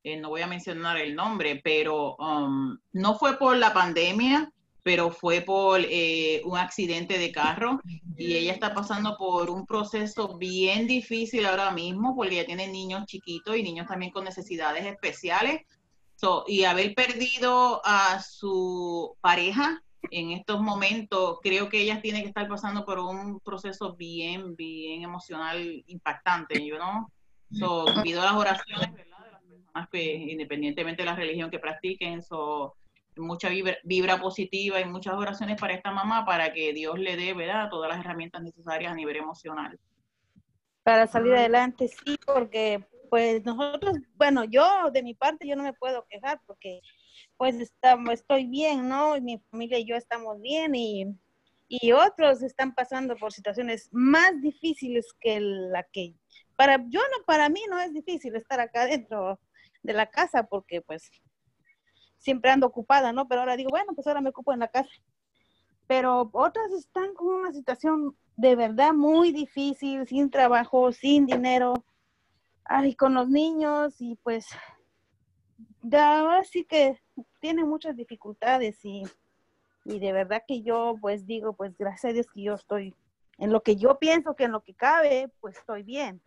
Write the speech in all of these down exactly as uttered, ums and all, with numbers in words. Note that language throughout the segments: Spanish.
eh, no voy a mencionar el nombre, pero um, no fue por la pandemia, pero fue por eh, un accidente de carro y ella está pasando por un proceso bien difícil ahora mismo porque ella tiene niños chiquitos y niños también con necesidades especiales. So, y haber perdido a su pareja en estos momentos, creo que ella tiene que estar pasando por un proceso bien, bien emocional impactante, yo no. So, pido las oraciones, ¿verdad? De las personas que, independientemente de la religión que practiquen, so, mucha vibra, vibra positiva y muchas oraciones para esta mamá para que Dios le dé, ¿verdad?, todas las herramientas necesarias a nivel emocional. Para salir adelante, sí, porque pues nosotros, bueno, yo de mi parte yo no me puedo quejar porque pues estamos, estoy bien, ¿no? Y mi familia y yo estamos bien y, y otros están pasando por situaciones más difíciles que la que, para yo no, para mí no es difícil estar acá dentro de la casa porque pues siempre ando ocupada, ¿no? Pero ahora digo, bueno, pues ahora me ocupo en la casa. Pero otras están con una situación de verdad muy difícil, sin trabajo, sin dinero, ay, con los niños y pues de ahora sí que tiene muchas dificultades y, y de verdad que yo pues digo, pues gracias a Dios que yo estoy en lo que yo pienso que en lo que cabe, pues estoy bien.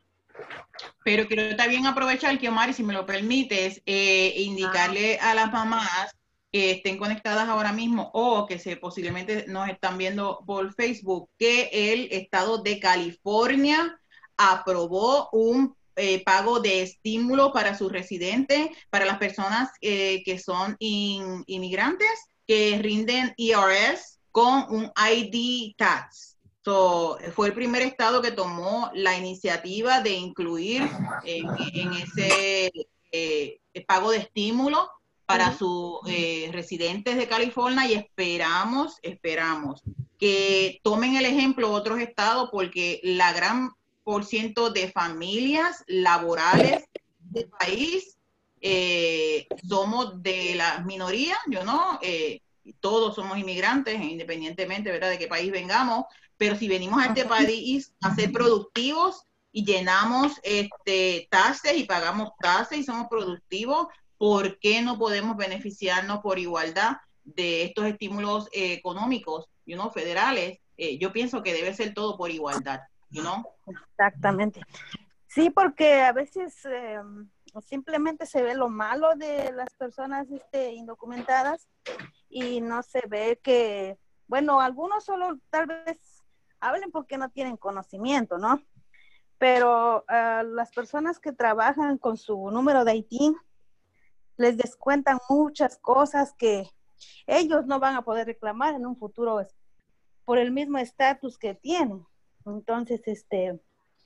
Pero quiero también aprovechar que Omar, si me lo permites, eh, indicarle a las mamás que estén conectadas ahora mismo o que se posiblemente nos están viendo por Facebook, que el estado de California aprobó un eh, pago de estímulo para sus residentes, para las personas eh, que son in, inmigrantes, que rinden I R S con un I D tax. So, fue el primer estado que tomó la iniciativa de incluir en, en ese eh, pago de estímulo para uh-huh. sus eh, residentes de California y esperamos, esperamos que tomen el ejemplo otros estados porque la gran por ciento de familias laborales del país eh, somos de las minorías, yo no, eh, todos somos inmigrantes independientemente, ¿verdad?, de qué país vengamos, pero si venimos a este país a ser productivos y llenamos este, taxes y pagamos taxes y somos productivos, ¿por qué no podemos beneficiarnos por igualdad de estos estímulos eh, económicos, you know, federales? Eh, yo pienso que debe ser todo por igualdad, you know? Exactamente. Sí, porque a veces eh, simplemente se ve lo malo de las personas este, indocumentadas y no se ve que, bueno, algunos solo tal vez hablen porque no tienen conocimiento, ¿no? Pero uh, las personas que trabajan con su número de I T les descuentan muchas cosas que ellos no van a poder reclamar en un futuro por el mismo estatus que tienen. Entonces, este,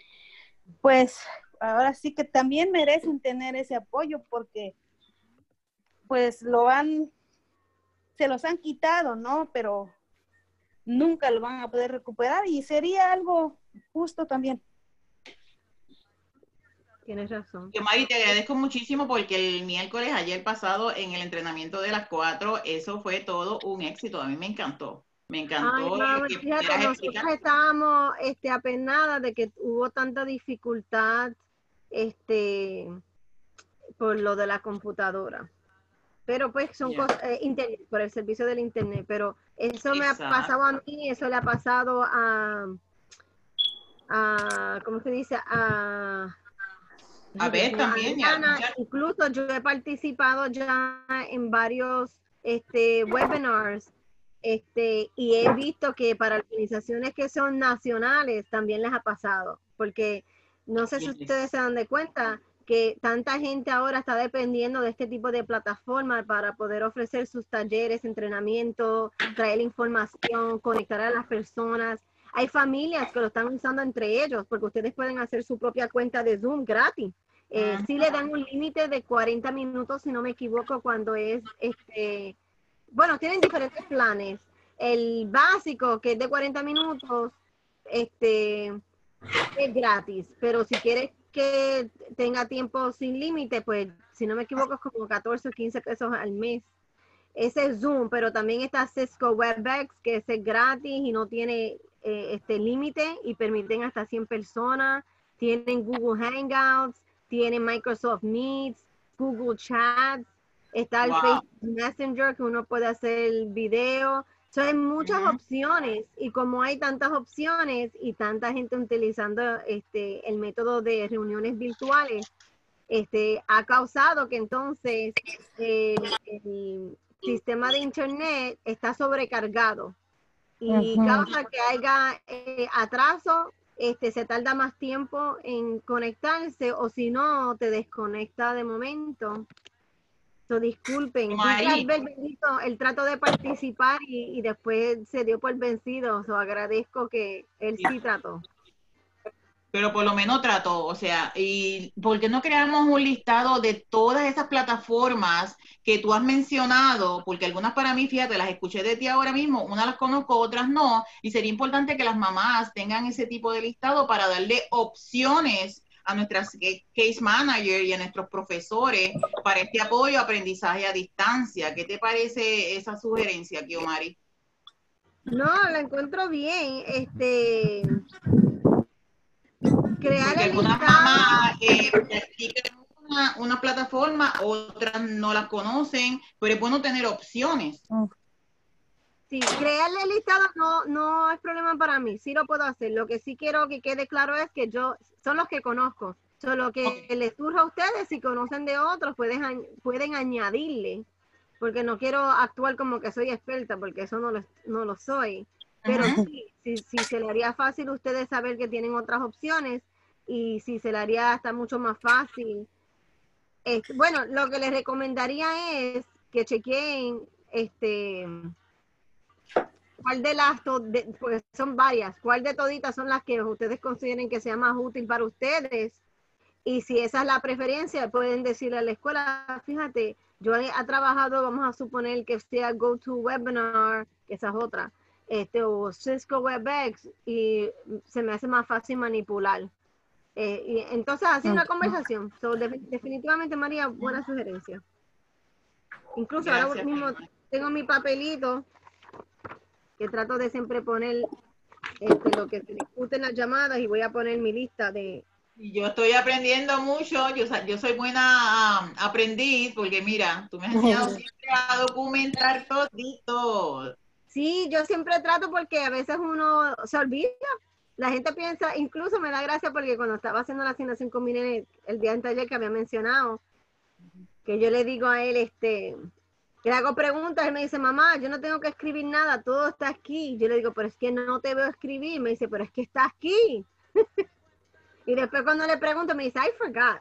pues ahora sí que también merecen tener ese apoyo porque pues lo han, se los han quitado, ¿no? Pero nunca lo van a poder recuperar y sería algo justo también. Tienes razón. Yo, Mari, te agradezco muchísimo porque el miércoles, ayer pasado, en el entrenamiento de las cuatro, eso fue todo un éxito. A mí me encantó. Me encantó. Ay, mami, que fíjate, nosotros estábamos este, apenadas de que hubo tanta dificultad este, por lo de la computadora. Pero pues son yeah. cosas, eh, internet, por el servicio del internet, pero eso Exacto. me ha pasado a mí, eso le ha pasado a, a ¿cómo se dice? A, a ver no, también. A Diana, ya. Incluso yo he participado ya en varios este, webinars este, y he visto que para organizaciones que son nacionales también les ha pasado, porque no sé si ustedes se dan de cuenta que tanta gente ahora está dependiendo de este tipo de plataformas para poder ofrecer sus talleres, entrenamiento, traer información, conectar a las personas. Hay familias que lo están usando entre ellos porque ustedes pueden hacer su propia cuenta de Zoom gratis. Eh, sí le dan un límite de cuarenta minutos, si no me equivoco, cuando es, este, bueno, tienen diferentes planes. El básico, que es de cuarenta minutos, este, es gratis, pero si quieres que tenga tiempo sin límite, pues si no me equivoco es como catorce o quince pesos al mes. Ese es Zoom, pero también está Cisco Webex, que es gratis y no tiene eh, este límite y permiten hasta cien personas. Tienen Google Hangouts, tienen Microsoft Meets. Google Chat, está el Wow. Facebook Messenger que uno puede hacer el video. So, hay muchas Ujú. opciones y como hay tantas opciones y tanta gente utilizando este, el método de reuniones virtuales, este, ha causado que entonces el, el sistema de internet está sobrecargado y Ujú. causa que haya eh, atraso, este, se tarda más tiempo en conectarse o si no, te desconecta de momento. So, disculpen, vi que Mari, Albert bendito el trato de participar y, y después se dio por vencido. So, agradezco que él sí trató. pero por lo menos trató, o sea, ¿y por qué no creamos un listado de todas esas plataformas que tú has mencionado? Porque algunas para mí, fíjate, las escuché de ti ahora mismo, unas las conozco, otras no, y sería importante que las mamás tengan ese tipo de listado para darle opciones a nuestras case manager y a nuestros profesores para este apoyo, aprendizaje a distancia. ¿Qué te parece esa sugerencia, Kiomari? No, la encuentro bien. Este, crear Porque el algunas listado. mamás eh, practican una, una plataforma, otras no las conocen, pero es bueno tener opciones. Sí, crearle el listado no, no es problema para mí, sí lo puedo hacer. Lo que sí quiero que quede claro es que yo, son los que conozco. Solo que Okay. les surja a ustedes, si conocen de otros, pueden, pueden añadirle, porque no quiero actuar como que soy experta, porque eso no lo, no lo soy. Pero Uh-huh. sí, sí, sí se le haría fácil a ustedes saber que tienen otras opciones y si se le haría hasta mucho más fácil. Este, bueno, lo que les recomendaría es que chequeen este cuál de las, de, pues son varias, cuál de toditas son las que ustedes consideren que sea más útil para ustedes. Y si esa es la preferencia, pueden decirle a la escuela, fíjate, yo he, he trabajado, vamos a suponer que sea GoToWebinar, que esa es otra, este, o Cisco WebEx, y se me hace más fácil manipular. Eh, y entonces, así una conversación. So, de, definitivamente, María, buena sugerencia. Incluso Gracias, ahora mismo tengo mi papelito que trato de siempre poner este, lo que se discute en las llamadas y voy a poner mi lista de... yo estoy aprendiendo mucho, yo, yo soy buena um, aprendiz, porque mira, tú me has enseñado siempre a documentar todito. Sí, yo siempre trato porque a veces uno se olvida. La gente piensa, incluso me da gracia porque cuando estaba haciendo la asignación con mi nene el día anterior que había mencionado, que yo le digo a él, este, que le hago preguntas, él me dice, mamá, yo no tengo que escribir nada, todo está aquí. Yo le digo, pero es que no te veo escribir. Me dice, pero es que está aquí. Y después cuando le pregunto, me dice, I forgot.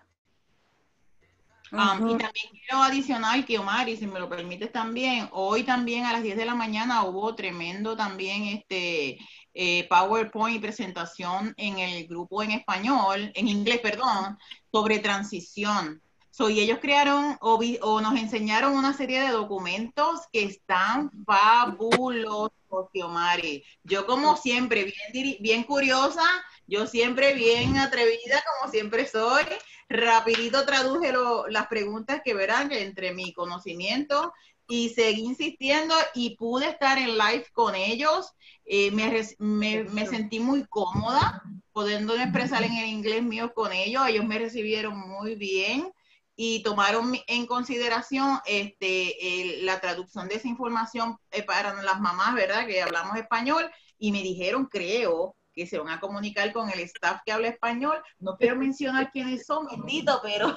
Um, uh-huh. Y también quiero adicionar que Omari, si me lo permites también, hoy también a las diez de la mañana hubo tremendo también este eh, PowerPoint y presentación en el grupo en español, en inglés, perdón, sobre transición. So, y ellos crearon o, vi, o nos enseñaron una serie de documentos que están fabulosos, Omari. Yo como siempre, bien, bien curiosa, yo siempre bien atrevida, como siempre soy, rapidito traduje lo, las preguntas que verán entre mi conocimiento y seguí insistiendo y pude estar en live con ellos. Eh, me, me, me sentí muy cómoda pudiendo expresar en el inglés mío con ellos. Ellos me recibieron muy bien y tomaron en consideración este, el, la traducción de esa información eh, para las mamás, ¿verdad? Que hablamos español y me dijeron, creo, que se van a comunicar con el staff que habla español. No quiero mencionar quiénes son, bendito, pero,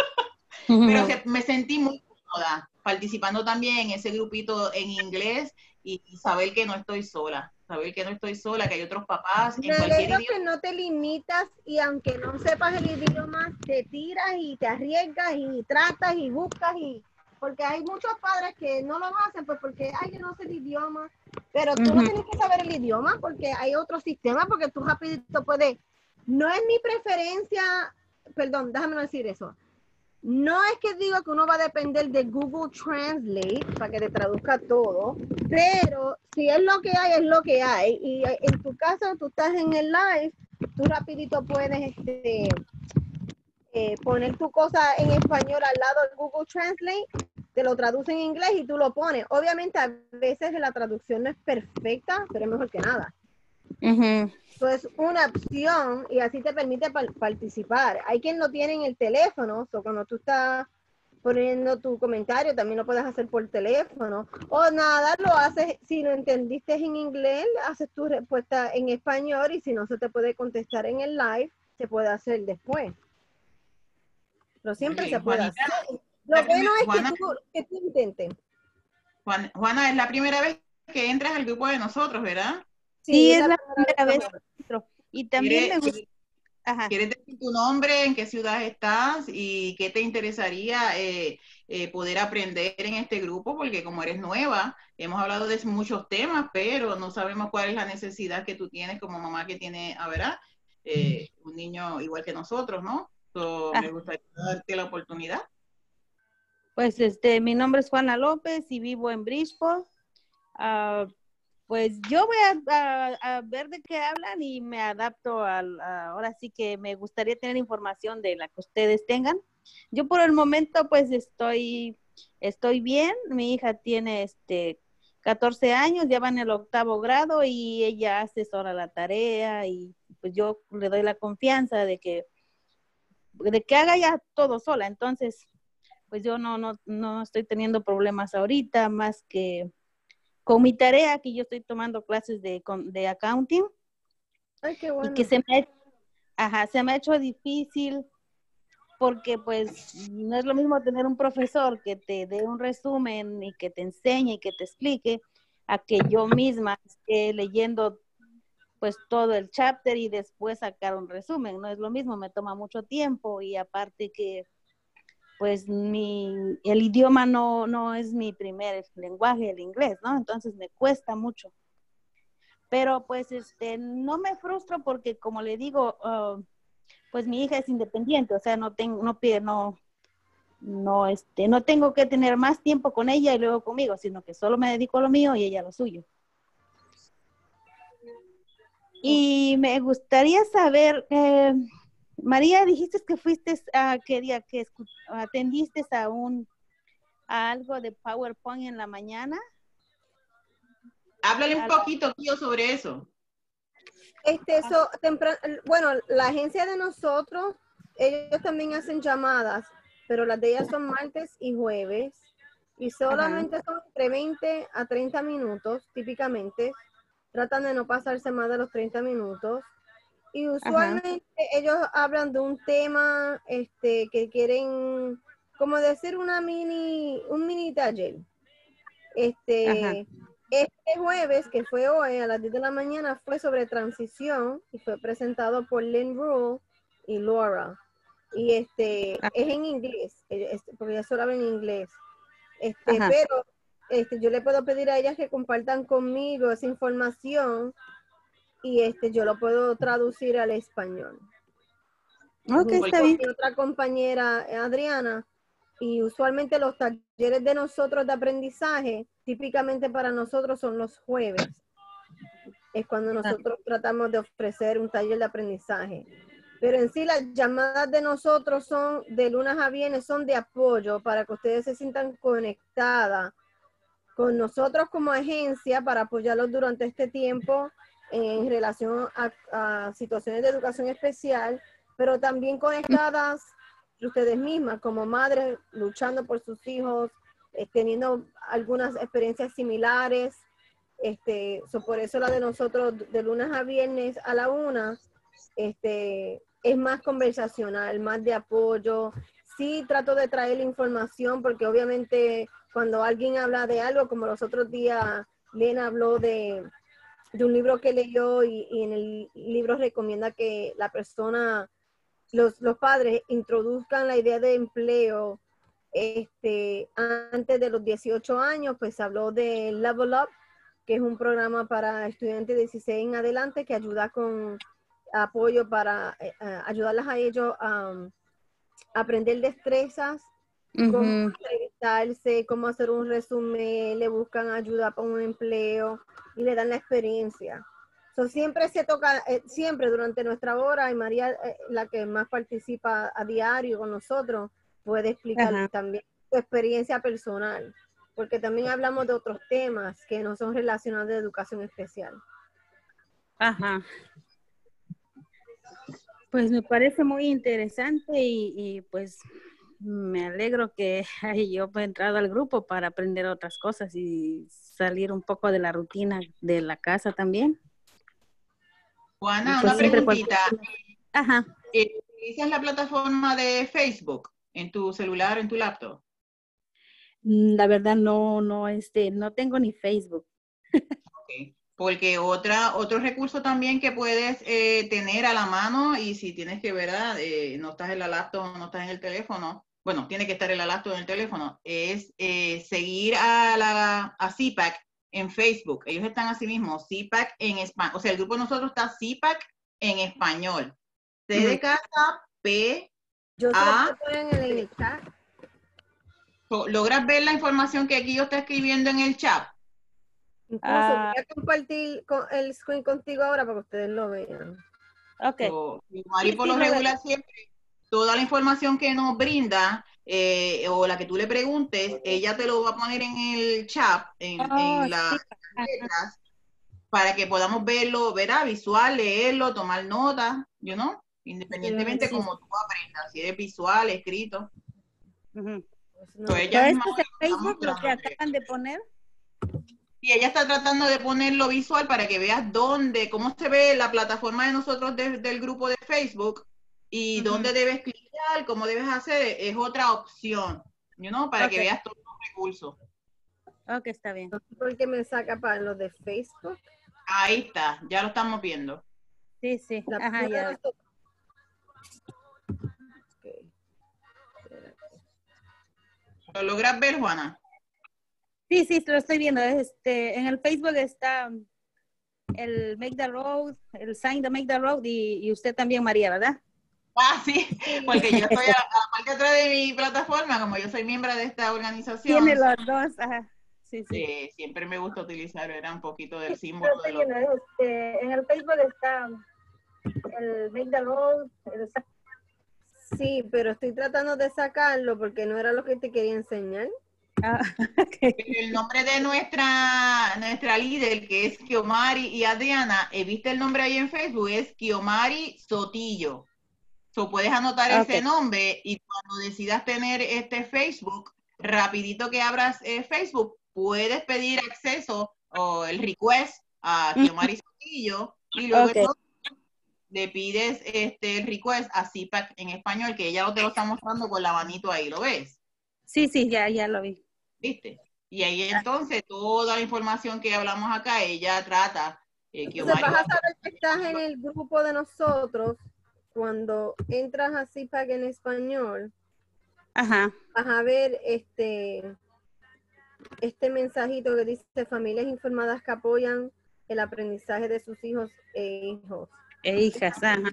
pero se, me sentí muy cómoda participando también en ese grupito en inglés y, y saber que no estoy sola, saber que no estoy sola, que hay otros papás en Me cualquier alegro idioma. que no te limitas y aunque no sepas el idioma, te tiras y te arriesgas y tratas y buscas y... Porque hay muchos padres que no lo hacen pues porque, ay, yo no sé el idioma, pero tú uh-huh. no tienes que saber el idioma porque hay otro sistema, porque tú rapidito puedes... No es mi preferencia, perdón, déjame no decir eso. No es que digo que uno va a depender de Google Translate para que te traduzca todo, pero si es lo que hay, es lo que hay. Y en tu caso, tú estás en el live, tú rapidito puedes este, eh, poner tu cosa en español al lado del Google Translate, te lo traduce en inglés y tú lo pones. Obviamente a veces la traducción no es perfecta, pero es mejor que nada. Uh-huh. Entonces, una opción y así te permite pa- participar. Hay quien lo tiene en el teléfono, o so cuando tú estás poniendo tu comentario, también lo puedes hacer por teléfono, o nada, lo haces, si no entendiste en inglés, haces tu respuesta en español, y si no se te puede contestar en el live, se puede hacer después. Pero siempre bien. se puede Juanita, hacer. Lo bueno primer, es Juana, que tú, que tú intentes. Juan, Juana, es la primera vez que entras al grupo de nosotros, ¿verdad? Sí, Sí, es es la la primera primera vez. vez que entro. Y también me gusta, ajá. ¿Quieres decir tu nombre, en qué ciudad estás y qué te interesaría eh, eh, poder aprender en este grupo? Porque como eres nueva, hemos hablado de muchos temas, pero no sabemos cuál es la necesidad que tú tienes como mamá que tiene, a ver, eh, un niño igual que nosotros, ¿no? So, me Ah, gustaría darte la oportunidad. pues este, mi nombre es Juana López y vivo en Bridgeport. Ah, pues yo voy a, a- a ver de qué hablan y me adapto al, a- ahora sí que me gustaría tener información de la que ustedes tengan. Yo por el momento pues estoy, estoy bien. Mi hija tiene este catorce años, ya va en el octavo grado y ella hace sola la tarea y pues yo le doy la confianza de que, de que haga ya todo sola. Entonces, pues yo no, no, no estoy teniendo problemas ahorita más que con mi tarea, que yo estoy tomando clases de, de accounting Ay, qué y que bueno. se me, ajá, se me ha hecho difícil porque pues no es lo mismo tener un profesor que te dé un resumen y que te enseñe y que te explique a que yo misma esté leyendo pues todo el chapter y después sacar un resumen. No es lo mismo, me toma mucho tiempo y aparte que pues mi, el idioma no, no es mi primer lenguaje, el inglés, ¿no? Entonces me cuesta mucho. Pero pues este, no me frustro porque como le digo, uh, pues mi hija es independiente, o sea, no tengo, no pide, no, no, este, no tengo que tener más tiempo con ella y luego conmigo, sino que solo me dedico a lo mío y ella a lo suyo. Y me gustaría saber, eh, María, dijiste que fuiste a, qué día, que atendiste a un, a algo de PowerPoint en la mañana. Háblale un poquito, tío, sobre eso. Este, eso, temprano, bueno, la agencia de nosotros, ellos también hacen llamadas, pero las de ellas son martes y jueves, y solamente Ajá. son entre veinte a treinta minutos, típicamente. Tratan de no pasarse más de los treinta minutos. Y usualmente Ajá. ellos hablan de un tema este, que quieren, como decir una mini, un mini taller. Este, Ajá. Este jueves, que fue hoy a las diez de la mañana, fue sobre transición y fue presentado por Lynn Rule y Laura. Y este Ajá. es en inglés, porque ya solo hablan en inglés. Este, Ajá. pero este, yo le puedo pedir a ellas que compartan conmigo esa información y este, yo lo puedo traducir al español. Ok, está bien. Mi otra compañera, Adriana, y usualmente los talleres de nosotros de aprendizaje, típicamente para nosotros son los jueves. Es cuando nosotros tratamos de ofrecer un taller de aprendizaje. Pero en sí las llamadas de nosotros son de lunes a viernes, son de apoyo para que ustedes se sientan conectadas con nosotros como agencia para apoyarlos durante este tiempo en relación a, a situaciones de educación especial, pero también conectadas ustedes mismas como madres luchando por sus hijos, eh, teniendo algunas experiencias similares. Este, so por eso la de nosotros de lunes a viernes a la una este, es más conversacional, más de apoyo. Sí trato de traer la información porque obviamente cuando alguien habla de algo, como los otros días Lena habló de, de un libro que leyó y, y en el libro recomienda que la persona, los, los padres introduzcan la idea de empleo este, antes de los dieciocho años, pues habló de Level Up, que es un programa para estudiantes de dieciséis en adelante que ayuda con apoyo para eh, ayudarlas a ellos a um, aprender destrezas, uh-huh. cómo entrevistarse, cómo hacer un resumen, le buscan ayuda para un empleo y le dan la experiencia. So, siempre se toca, eh, siempre durante nuestra hora, y María, eh, la que más participa a diario con nosotros, puede explicar uh-huh. también su experiencia personal, porque también hablamos de otros temas que no son relacionados de educación especial. Ajá. Pues me parece muy interesante y, y pues Me alegro que ay, yo he entrado al grupo para aprender otras cosas y salir un poco de la rutina de la casa también. Y Juana, pues una siempre cualquier... preguntita. Ajá. Eh, ¿Utilizas la plataforma de Facebook en tu celular o en tu laptop? Mm, La verdad no, no, este, no tengo ni Facebook. Okay. Porque otra, otro recurso también que puedes eh, tener a la mano, y si tienes que, ¿verdad? Eh, no estás en la laptop, no estás en el teléfono, bueno, tiene que estar en la laptop en el teléfono, es eh, seguir a la a C PAC en Facebook. Ellos están así mismo, C PAC en español, o sea, el grupo de nosotros está C PAC en español. C de casa, P, Yo se lo A. puedo poner en el, en el chat. ¿Logras ver la información que aquí yo estoy escribiendo en el chat? Incluso Ah, voy a compartir con- el screen contigo ahora para que ustedes lo vean. ok. So, Mari Sí, por sí, lo lo veo. regular siempre, toda la información que nos brinda eh, o la que tú le preguntes, ella te lo va a poner en el chat, en, Oh, en las sí. Ajá. letras, para que podamos verlo, verá, visual, leerlo, tomar notas, you know, independientemente Sí, sí. como tú aprendas, si eres visual, escrito. Ujú. Pues no, Pues ella Pero misma este es el está Facebook, lo que mostrando. acaban de poner. Y ella está tratando de ponerlo visual para que veas dónde, cómo se ve la plataforma de nosotros de, del grupo de Facebook y Ujú. dónde debes clicar, cómo debes hacer, es otra opción, you know, para Ok. que veas todos los recursos. Ok, está bien. no sé por qué me saca para los de Facebook. Ahí está, ya lo estamos viendo. Sí, sí. La Ajá, primera ya. dos- Ok. ¿Lo logras ver, Juana? Sí, sí, lo estoy viendo. Este, en el Facebook está el Make the Road, el Sign the Make the Road y, y usted también, María, ¿verdad? Ah, sí, Sí, porque yo estoy a, a la parte de atrás de mi plataforma, como yo soy miembro de esta Tiene organización, los dos. Ajá. Sí, sí. eh, siempre me gusta utilizar, era un poquito del Lo símbolo de estoy los... viendo. Este, en el Facebook está el Make the Road, el sí, pero estoy tratando de sacarlo porque no era lo que te quería enseñar. ah, okay. El nombre de nuestra, nuestra líder, que es Kiomari y Adriana, eh, ¿viste el nombre ahí en Facebook? Es Kiomari Sotillo. So, puedes anotar ese Okay. nombre y cuando decidas tener este Facebook, rapidito que abras eh, Facebook, puedes pedir acceso o el request a Kiomari Sotillo y luego Okay. le pides este, el request a C PAC en español, que ella te lo está mostrando con la manito ahí, ¿lo ves? Sí, sí, ya, ya lo vi. ¿Viste? Y ahí entonces toda la información que hablamos acá, ella trata eh, que Entonces Omar vas va a saber que estás en el grupo de nosotros cuando entras a C PAC en español. Ajá. Vas a ver este, este mensajito que dice familias informadas que apoyan el aprendizaje de sus hijos e hijos. E hijas, ajá.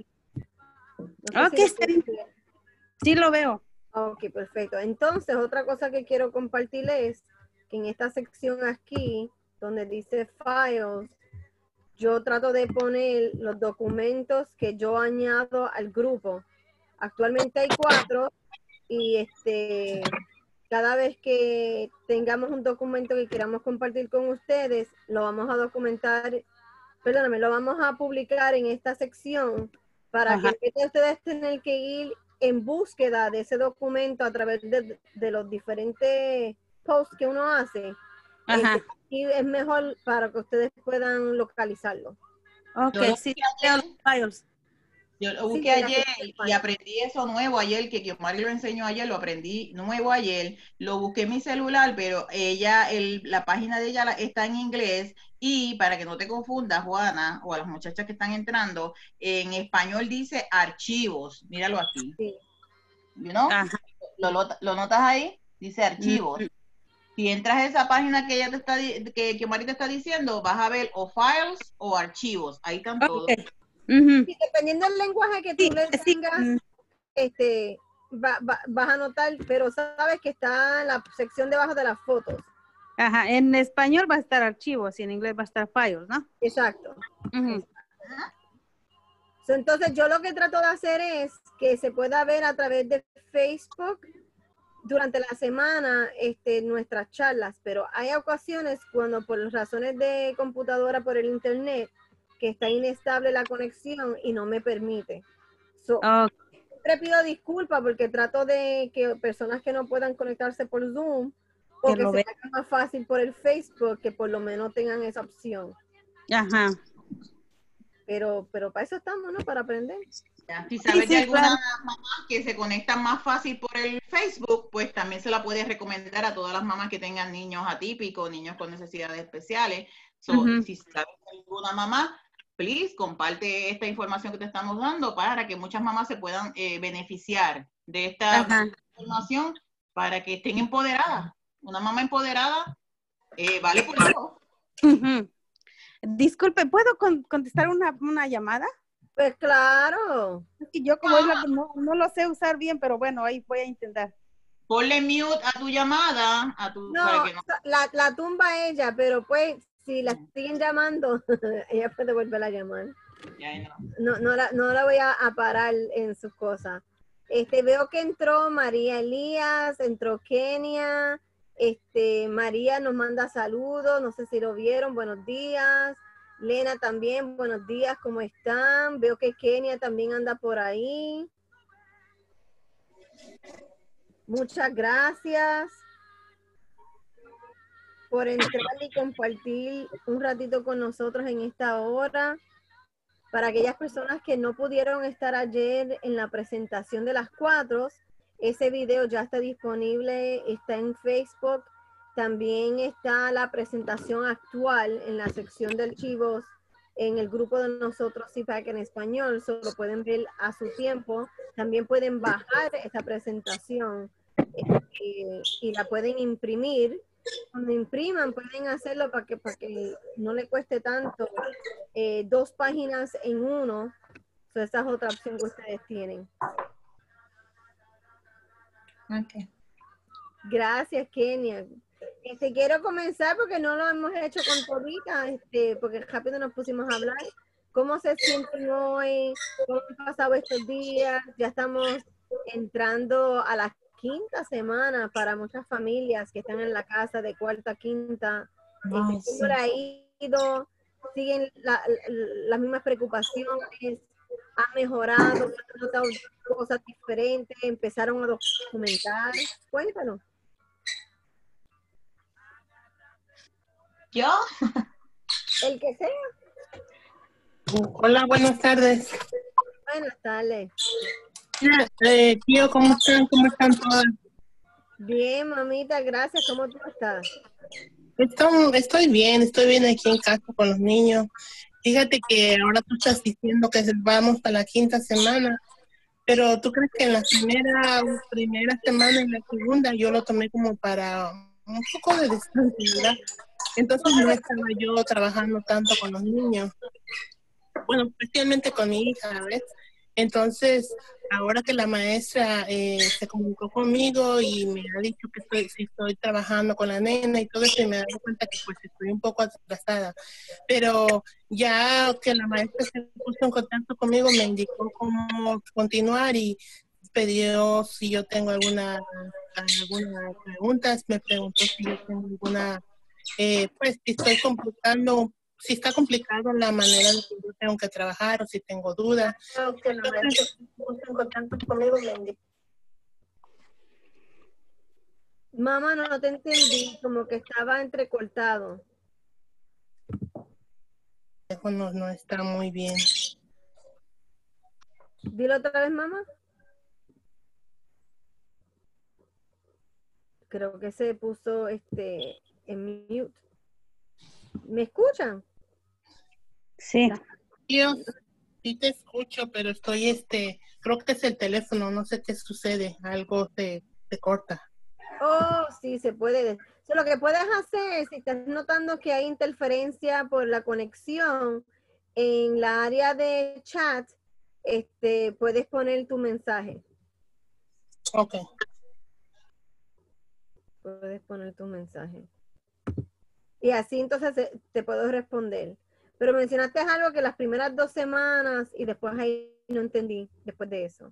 No sé Ok, si lo está bien. puedes ver. Sí lo veo. Ok, perfecto. Entonces, otra cosa que quiero compartirles es que en esta sección aquí, donde dice Files, yo trato de poner los documentos que yo añado al grupo. Actualmente hay cuatro y este, cada vez que tengamos un documento que queramos compartir con ustedes, lo vamos a documentar, perdóname, lo vamos a publicar en esta sección para Ajá. que en vez de ustedes tener que ir en búsqueda de ese documento a través de, de los diferentes posts que uno hace, Ajá. este, y es mejor para que ustedes puedan localizarlo. Ok, Yo lo sí, busqué veo ayer, los files. yo lo Sí, busqué en la ayer sección y Files. aprendí eso nuevo ayer, que Omar lo enseñó ayer, lo aprendí nuevo ayer, lo busqué en mi celular, pero ella, el, la página de ella la- está en inglés y para que no te confundas, Juana, o a las muchachas que están entrando, en español dice archivos, míralo aquí, Sí. you know? Ajá. ¿Lo, lo, lo notas ahí? Dice archivos. Mm, Si entras a esa página que ella te está, que, que Mari te está diciendo, vas a ver o files o archivos. Ahí están todos. Ok. Ujú. Y dependiendo del lenguaje que tú Sí, le sí. tengas, Mm, este, va, va- vas a notar, pero sabes que está en la sección debajo de las fotos. Ajá. En español va a estar archivos y en inglés va a estar files, ¿no? Exacto. Ujú. So, entonces yo lo que trato de hacer es que se pueda ver a través de Facebook durante la semana este, nuestras charlas, pero hay ocasiones cuando por razones de computadora, por el internet, que está inestable la conexión y no me permite. So, Ok. siempre pido disculpas porque trato de que personas que no puedan conectarse por Zoom o Que que lo se ve- haga más fácil por el Facebook, que por lo menos tengan esa opción. Ajá. Pero, pero para eso estamos, ¿no? Para aprender. Ya, si sabes sí, de alguna claro. mamá que se conecta más fácil por el Facebook, pues también se la puedes recomendar a todas las mamás que tengan niños atípicos, niños con necesidades especiales. So, Ujú. Si sabes de alguna mamá, please, comparte esta información que te estamos dando para que muchas mamás se puedan eh, beneficiar de esta Ajá. información para que estén empoderadas. Una mamá empoderada eh, vale por dos. Ujú. Disculpe, ¿puedo con- contestar una, una llamada? Pues claro. Es que yo como es la que no, no lo sé usar bien, pero bueno, ahí voy a intentar. Ponle mute a tu llamada, a tu, para No, que no. la, la tumba ella, pero pues si la siguen llamando, ella puede volver a llamar. Ya, no. No, no, la, no la voy a, a parar en sus cosas. Este, veo que entró María Elías, entró Kenia, este, María nos manda saludos, no sé si lo vieron, buenos días. Lena también, buenos días, ¿cómo están? Veo que Kenia también anda por ahí. Muchas gracias por entrar y compartir un ratito con nosotros en esta hora. Para aquellas personas que no pudieron estar ayer en la presentación de las cuatro, ese video ya está disponible, está en Facebook. También está la presentación actual en la sección de archivos en el grupo de nosotros C PAC en español, solo pueden ver a su tiempo. También pueden bajar esta presentación eh, y la pueden imprimir. Cuando impriman pueden hacerlo para que, para que no le cueste tanto, eh, dos páginas en uno. So, esa es otra opción que ustedes tienen. Okay. Gracias, Kenia. Este, quiero comenzar porque no lo hemos hecho con todita, este, porque rápido nos pusimos a hablar. ¿Cómo se sienten hoy? ¿Cómo han pasado estos días? Ya estamos entrando a la quinta semana para muchas familias que están en la casa de cuarta a quinta. Ay, Este, ¿Cómo sí. le ha ido? ¿Siguen la, la, las mismas preocupaciones? ¿Ha mejorado? ¿Han notado cosas diferentes? ¿Empezaron a documentar? Cuéntanos. ¿Yo? El que sea. Hola, buenas tardes. Buenas tardes. Eh, tío, ¿cómo están? ¿Cómo están todas? Bien, mamita, gracias. ¿Cómo tú estás? Estoy, estoy bien, estoy bien aquí en casa con los niños. Fíjate que ahora tú estás diciendo que vamos a la quinta semana, pero ¿tú crees que en la primera, primera semana y la segunda yo lo tomé como para un poco de descanso, ¿verdad? Entonces no estaba yo trabajando tanto con los niños. Bueno, especialmente con mi hija, ¿ves? Entonces, ahora que la maestra eh, se comunicó conmigo y me ha dicho que estoy, si estoy trabajando con la nena y todo eso, y me he dado cuenta que pues estoy un poco atrasada. Pero ya que la maestra se puso en contacto conmigo, me indicó cómo continuar y pidió si yo tengo alguna, alguna preguntas, me preguntó si yo tengo alguna, eh, pues si estoy completando si está complicado la manera en que yo tengo que trabajar o si tengo dudas. Que la maestra se puso en contacto conmigo, me indicó. Mamá, no, no te entendí, como que estaba entrecortado. Eso no, no está muy bien. Dilo otra vez, mamá. Creo que se puso este en mute. ¿Me escuchan? Sí. Yo sí te escucho, pero estoy, este, creo que es el teléfono, no sé qué sucede, algo se, se corta. Oh, sí, se puede. So, lo que puedes hacer, si estás notando que hay interferencia por la conexión, en la área de chat, este, puedes poner tu mensaje. Ok. Puedes poner tu mensaje. Y así entonces eh, te puedo responder. Pero mencionaste algo que las primeras dos semanas y después ahí no entendí después de eso.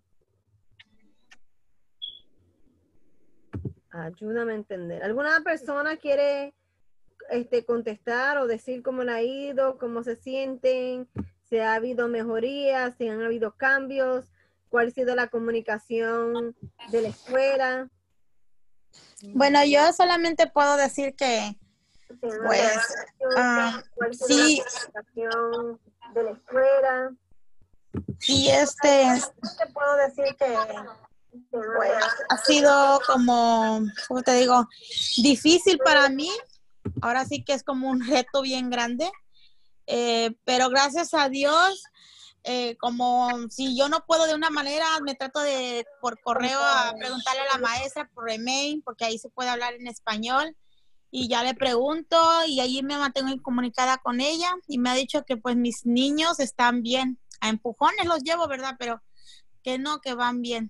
Ayúdame a entender. ¿Alguna persona quiere este, contestar o decir cómo le ha ido, cómo se sienten, si ha habido mejorías, si han habido cambios? ¿Cuál ha sido la comunicación de la escuela? Bueno, yo solamente puedo decir que, pues, ah, ¿Cuál ha sido sí, la comunicación de la escuela? sí, este, Te puedo decir que pues, ha sido como, ¿cómo te digo? Difícil para mí. Ahora sí que es como un reto bien grande. Eh, pero gracias a Dios, eh, como si yo no puedo de una manera, me trato de por correo a preguntarle a la maestra por email, porque ahí se puede hablar en español, y ya le pregunto y ahí me mantengo comunicada con ella y me ha dicho que pues mis niños están bien. A empujones los llevo, ¿verdad? Pero que no, que van bien.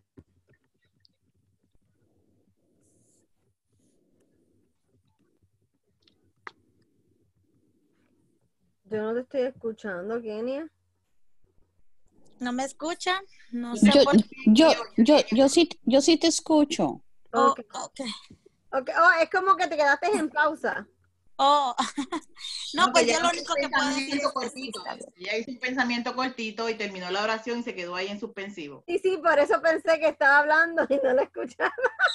Yo no te estoy escuchando, Kenia. ¿No me escuchan? No sé Yo, por qué. yo, yo, yo sí, yo sí te escucho. Oh, Okay. ok. Okay. Oh, es como que te quedaste en pausa. Oh, no, No, pues que yo ella lo hizo único un que puedo decir pensamiento es que sí, cortito. está bien. Ella hizo un pensamiento cortito y terminó la oración y se quedó ahí en suspensivo. Sí, sí, por eso pensé que estaba hablando y no lo escuchaba.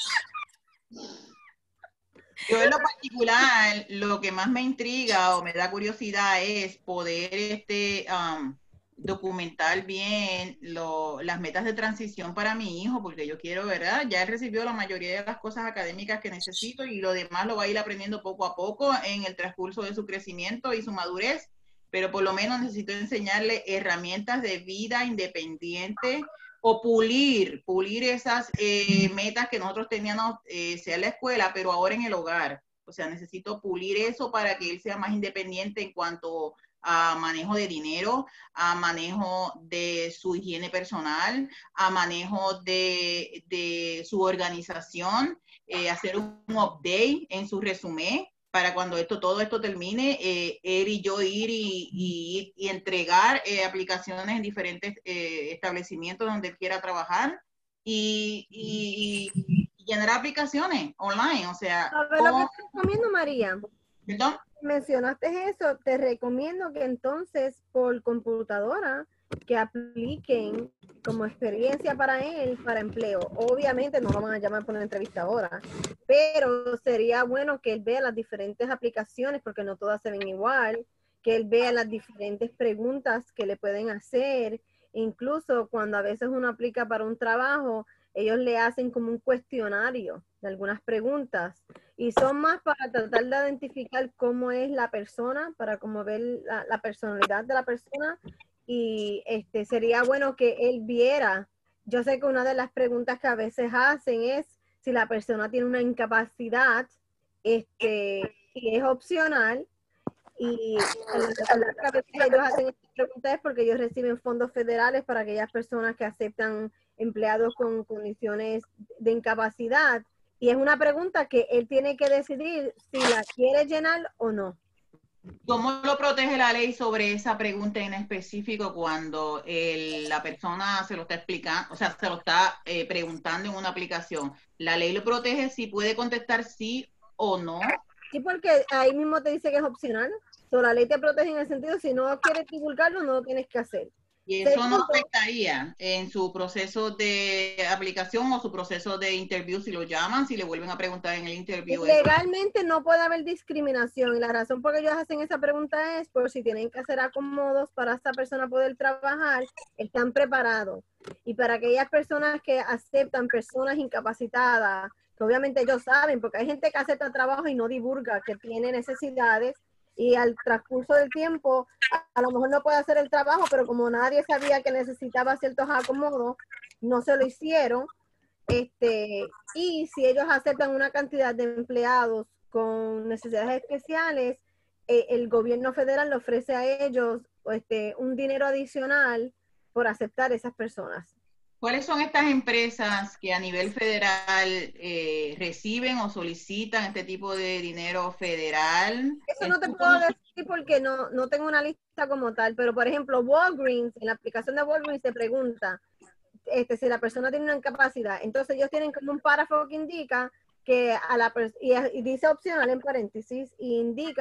Yo en lo particular, lo que más me intriga o me da curiosidad es poder este, um, documentar bien lo, las metas de transición para mi hijo, porque yo quiero, ¿verdad? Ya él recibió la mayoría de las cosas académicas que necesito y lo demás lo va a ir aprendiendo poco a poco en el transcurso de su crecimiento y su madurez, pero por lo menos necesito enseñarle herramientas de vida independiente o pulir, pulir esas eh, metas que nosotros teníamos, eh, sea en la escuela, pero ahora en el hogar. O sea, necesito pulir eso para que él sea más independiente en cuanto a manejo de dinero, a manejo de su higiene personal, a manejo de, de su organización, eh, hacer un update en su resumen para cuando esto, todo esto termine, eh, él y yo ir y, y, y entregar eh, aplicaciones en diferentes eh, establecimientos donde él quiera trabajar y, y, y llenar aplicaciones online, o sea, ¿Sabes lo que te recomiendo, María? ¿perdón? Mencionaste eso, te recomiendo que entonces por computadora que apliquen como experiencia para él, para empleo. Obviamente no lo van a llamar por una entrevista ahora, pero sería bueno que él vea las diferentes aplicaciones, porque no todas se ven igual, que él vea las diferentes preguntas que le pueden hacer. Incluso cuando a veces uno aplica para un trabajo, ellos le hacen como un cuestionario de algunas preguntas y son más para tratar de identificar cómo es la persona, para como ver la, la personalidad de la persona. Y este sería bueno que él viera. Yo sé que una de las preguntas que a veces hacen es si la persona tiene una incapacidad, este, y es opcional. Y a la, a veces ellos hacen estas preguntas es porque ellos reciben fondos federales para aquellas personas que aceptan empleados con condiciones de incapacidad. Y es una pregunta que él tiene que decidir si la quiere llenar o no. ¿Cómo lo protege la ley sobre esa pregunta en específico cuando el, la persona se lo está explicando, o sea, se lo está eh, preguntando en una aplicación? ¿La ley lo protege si puede contestar sí o no? Sí, porque ahí mismo te dice que es opcional. So, la ley te protege en el sentido, si no quieres divulgarlo, no lo tienes que hacer. Y eso Segundo, no afectaría en su proceso de aplicación o su proceso de interview si lo llaman, si le vuelven a preguntar en el interview. Legalmente no puede haber discriminación y la razón por que ellos hacen esa pregunta es por si tienen que hacer acomodos para esta persona poder trabajar, están preparados. Y para aquellas personas que aceptan personas incapacitadas, que obviamente ellos saben, porque hay gente que acepta trabajo y no divulga que tiene necesidades y al transcurso del tiempo a, a lo mejor no puede hacer el trabajo, pero como nadie sabía que necesitaba ciertos acomodos, no se lo hicieron. Este, y si ellos aceptan una cantidad de empleados con necesidades especiales, eh, el gobierno federal le ofrece a ellos este, un dinero adicional por aceptar esas personas. ¿Cuáles son estas empresas que a nivel federal eh, reciben o solicitan este tipo de dinero federal? Eso no te puedo decir porque no, no tengo una lista como tal, pero por ejemplo, Walgreens, en la aplicación de Walgreens se pregunta este, si la persona tiene una incapacidad. Entonces ellos tienen como un párrafo que indica que a la persona, y, y dice opcional en paréntesis, y indica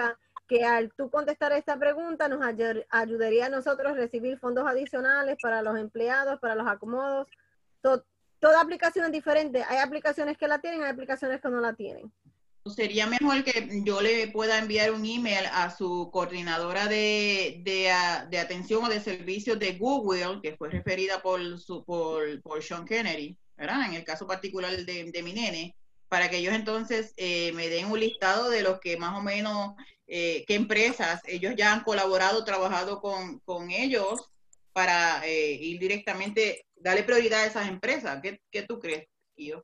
que al tú contestar esta pregunta nos ayu- ayudaría a nosotros a recibir fondos adicionales para los empleados, para los acomodos. So, toda aplicación es diferente. Hay aplicaciones que la tienen, hay aplicaciones que no la tienen. Sería mejor que yo le pueda enviar un email a su coordinadora de, de, a- de atención o de servicios de Google, que fue referida por, su, por, por Sean Kennedy, ¿verdad? En el caso particular de, de mi nene, para que ellos entonces eh, me den un listado de los que más o menos, eh, qué empresas ellos ya han colaborado, trabajado con, con ellos para eh, ir directamente, darle prioridad a esas empresas. ¿Qué, qué tú crees, Kio?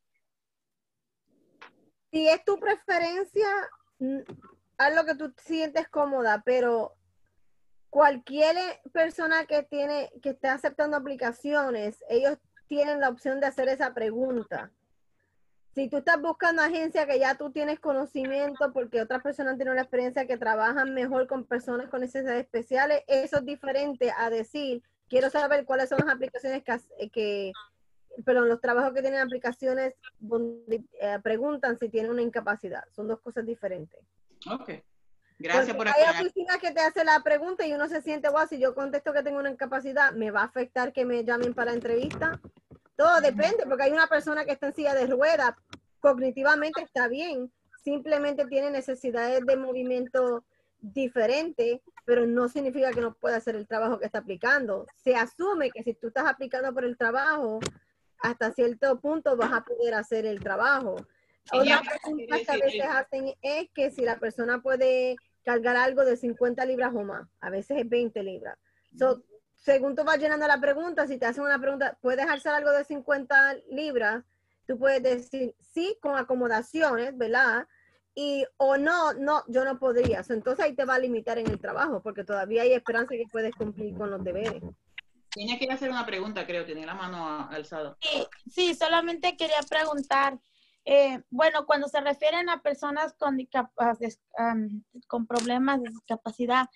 Si es tu preferencia, mm, haz lo que tú sientes cómoda, pero cualquier persona que tiene, que esté aceptando aplicaciones, ellos tienen la opción de hacer esa pregunta. Si tú estás buscando agencia que ya tú tienes conocimiento porque otras personas tienen una experiencia que trabajan mejor con personas con necesidades especiales, eso es diferente a decir, quiero saber cuáles son las aplicaciones que, que perdón, los trabajos que tienen aplicaciones donde eh, preguntan si tienen una incapacidad. Son dos cosas diferentes. Ok. Gracias Porque por hay aclarar. oficinas que te hacen la pregunta y uno se siente, wow, si yo contesto que tengo una incapacidad, ¿me va a afectar que me llamen para entrevista? Todo depende, porque hay una persona que está en silla de ruedas, cognitivamente está bien, simplemente tiene necesidades de movimiento diferentes, pero no significa que no pueda hacer el trabajo que está aplicando. Se asume que si tú estás aplicando por el trabajo, hasta cierto punto vas a poder hacer el trabajo. Otra pregunta que a veces hacen es que si la persona puede cargar algo de cincuenta libras o más, a veces es veinte libras. So, según tú vas llenando la pregunta, si te hacen una pregunta, ¿puedes alzar algo de cincuenta libras? Tú puedes decir sí con acomodaciones, ¿verdad? Y o no, no, yo no podría. So, entonces ahí te va a limitar en el trabajo porque todavía hay esperanza que puedes cumplir con los deberes. Tiene que hacer una pregunta, creo, tiene la mano alzada. Sí, sí, solamente quería preguntar, eh, bueno, cuando se refieren a personas con, um, con problemas de discapacidad,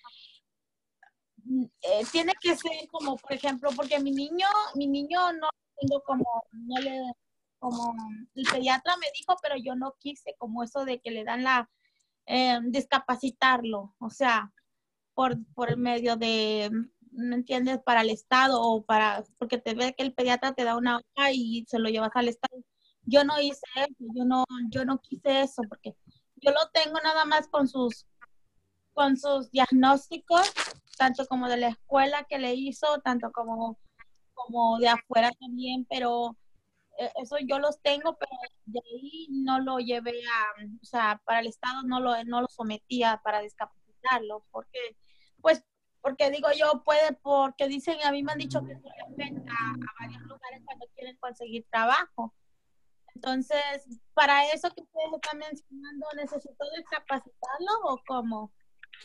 eh, tiene que ser como, por ejemplo, porque mi niño, mi niño no tengo como, no le, como el pediatra me dijo, pero yo no quise como eso de que le dan la, eh, discapacitarlo, o sea, por, por el medio de, ¿me entiendes? Para el Estado o para, porque te ve que el pediatra te da una hoja y se lo llevas al Estado. Yo no hice eso, yo no, yo no quise eso, porque yo lo tengo nada más con sus, con sus diagnósticos, tanto como de la escuela que le hizo, tanto como, como de afuera también, pero eh, eso yo los tengo, pero de ahí no lo llevé a, o sea, para el Estado no lo, no lo sometía para discapacitarlo, porque, pues, porque digo yo, puede, porque dicen, a mí me han dicho que se refieren a, a varios lugares cuando quieren conseguir trabajo. Entonces, para eso que usted está mencionando, ¿necesito discapacitarlo o cómo?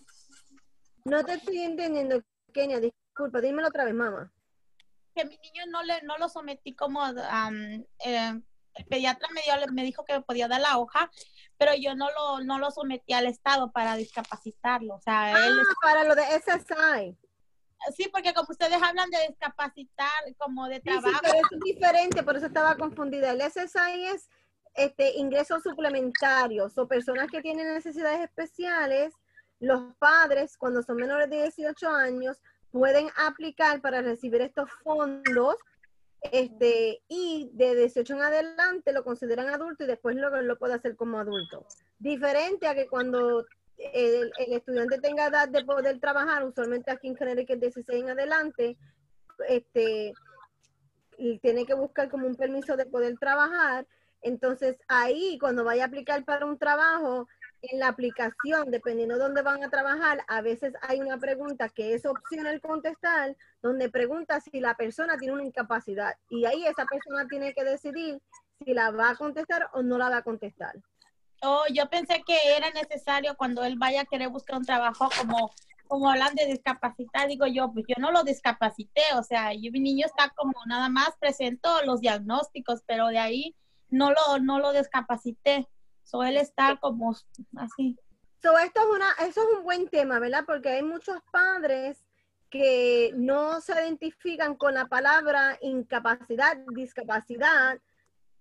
No te estoy entendiendo, Kenia, disculpa, dímelo otra vez, mamá. Que mi niño no le no lo sometí como um, eh, el pediatra me, dio, me dijo que me podía dar la hoja, pero yo no lo, no lo sometí al Estado para discapacitarlo. O sea, ah, él, para lo de S S I. Sí, porque como ustedes hablan de discapacitar, como de trabajo. Sí, sí, pero eso es diferente, por eso estaba confundida. El S S I es este, ingresos suplementarios o personas que tienen necesidades especiales. Los padres, cuando son menores de dieciocho años, pueden aplicar para recibir estos fondos este, y de dieciocho en adelante lo consideran adulto y después lo, lo puede hacer como adulto. Diferente a que cuando el, el estudiante tenga edad de poder trabajar, usualmente aquí en Connecticut es dieciséis en adelante, este, y tiene que buscar como un permiso de poder trabajar. Entonces ahí cuando vaya a aplicar para un trabajo, en la aplicación, dependiendo de dónde van a trabajar, a veces hay una pregunta que es opcional contestar, donde pregunta si la persona tiene una incapacidad. Y ahí esa persona tiene que decidir si la va a contestar o no la va a contestar. Oh, yo pensé que era necesario cuando él vaya a querer buscar un trabajo como, como hablan de discapacitar, digo yo, pues yo no lo discapacité, o sea, yo, mi niño está como nada más presentó los diagnósticos, pero de ahí no lo, no lo discapacité. So, él está como así. So, esto es una, eso es un buen tema, ¿verdad? Porque hay muchos padres que no se identifican con la palabra incapacidad, discapacidad,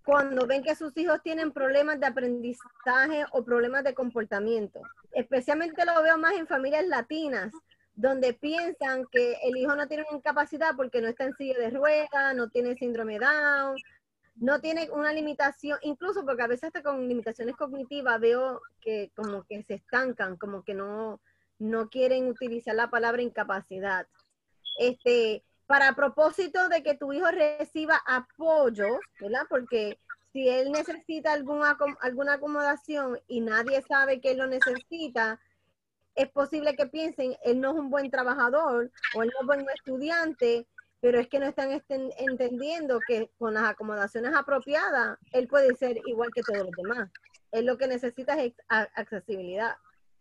cuando ven que sus hijos tienen problemas de aprendizaje o problemas de comportamiento. Especialmente lo veo más en familias latinas, donde piensan que el hijo no tiene una incapacidad porque no está en silla de ruedas, no tiene síndrome de Down, no tiene una limitación, incluso porque a veces hasta con limitaciones cognitivas veo que como que se estancan, como que no, no quieren utilizar la palabra incapacidad. Este, para propósito de que tu hijo reciba apoyos, ¿verdad? Porque si él necesita alguna, alguna acomodación y nadie sabe que él lo necesita, es posible que piensen, él no es un buen trabajador o él no es un buen estudiante, pero es que no están entendiendo que con las acomodaciones apropiadas, él puede ser igual que todos los demás. Él lo que necesita es accesibilidad.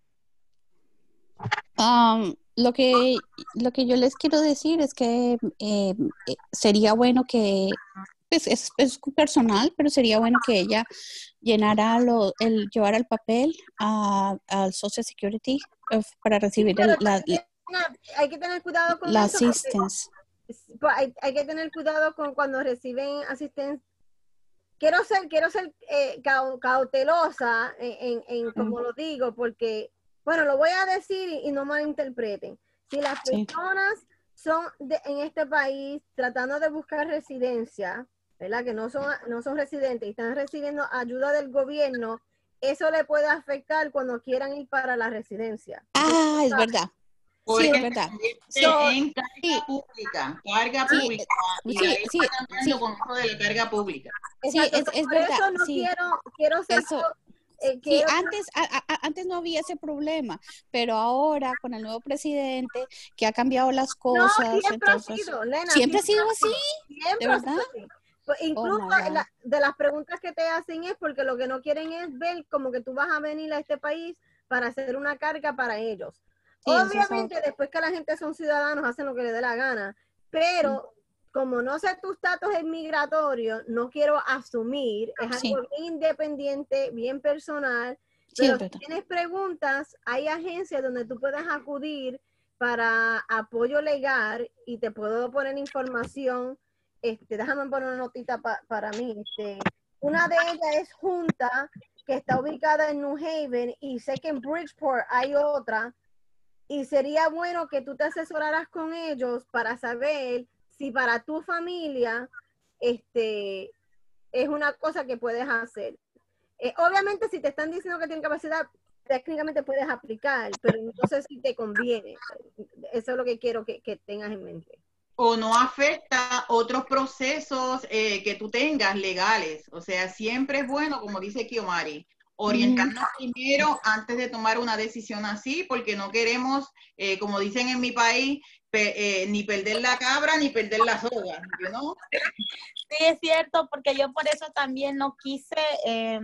Um, lo que lo que yo les quiero decir es que eh, eh, sería bueno que, pues es, es personal, pero sería bueno que ella llenara lo, el llevar el papel a, al Social Security uh, para recibir Sí, el, la, hay que tener cuidado con la eso. assistance. Hay, hay que tener cuidado con cuando reciben asistencia. Quiero ser, quiero ser eh, cautelosa en, en, en como lo digo, porque, bueno, lo voy a decir y, y no malinterpreten. Si las personas sí. son de, en este país tratando de buscar residencia, ¿verdad? Que no son, no son residentes y están recibiendo ayuda del gobierno, eso le puede afectar cuando quieran ir para la residencia. Ah, es verdad. Porque sí, es verdad. Sí, en carga sí. pública, carga sí, pública. Y sí, ahí sí, está cambiando sí. con eso de la carga pública. Sí, es, es Por verdad. eso no sí. quiero, quiero ser Eso, eh, sí, quiero... antes, a, a, antes no había ese problema, pero ahora con el nuevo presidente que ha cambiado las cosas, no, siempre entonces, ha sido, Lena, ¿siempre, siempre ha sido así? Siempre ¿De verdad? ha sido así. Pues incluso oh la, de las preguntas que te hacen es porque lo que no quieren es ver como que tú vas a venir a este país para hacer una carga para ellos. Sí, obviamente después que la gente son ciudadanos hacen lo que les dé la gana, pero mm. como no sé tu estatus es migratorio, no quiero asumir, es algo sí. bien independiente, bien personal, pero sí, si tienes preguntas, hay agencias donde tú puedes acudir para apoyo legal y te puedo poner información. Este, déjame poner una notita pa, para mí. Este, una de ellas es Junta, que está ubicada en New Haven, y sé que en Bridgeport hay otra, y sería bueno que tú te asesoraras con ellos para saber si para tu familia este, es una cosa que puedes hacer. Eh, obviamente, si te están diciendo que tienen capacidad, técnicamente puedes aplicar, pero no sé si te conviene. Eso es lo que quiero que, que tengas en mente. O no afecta otros procesos eh, que tú tengas legales. O sea, siempre es bueno, como dice Kiomari, orientarnos mm. primero antes de tomar una decisión así, porque no queremos, eh, como dicen en mi país, pe eh, ni perder la cabra ni perder la soga, ¿no? Sí, es cierto, porque yo por eso también no quise eh,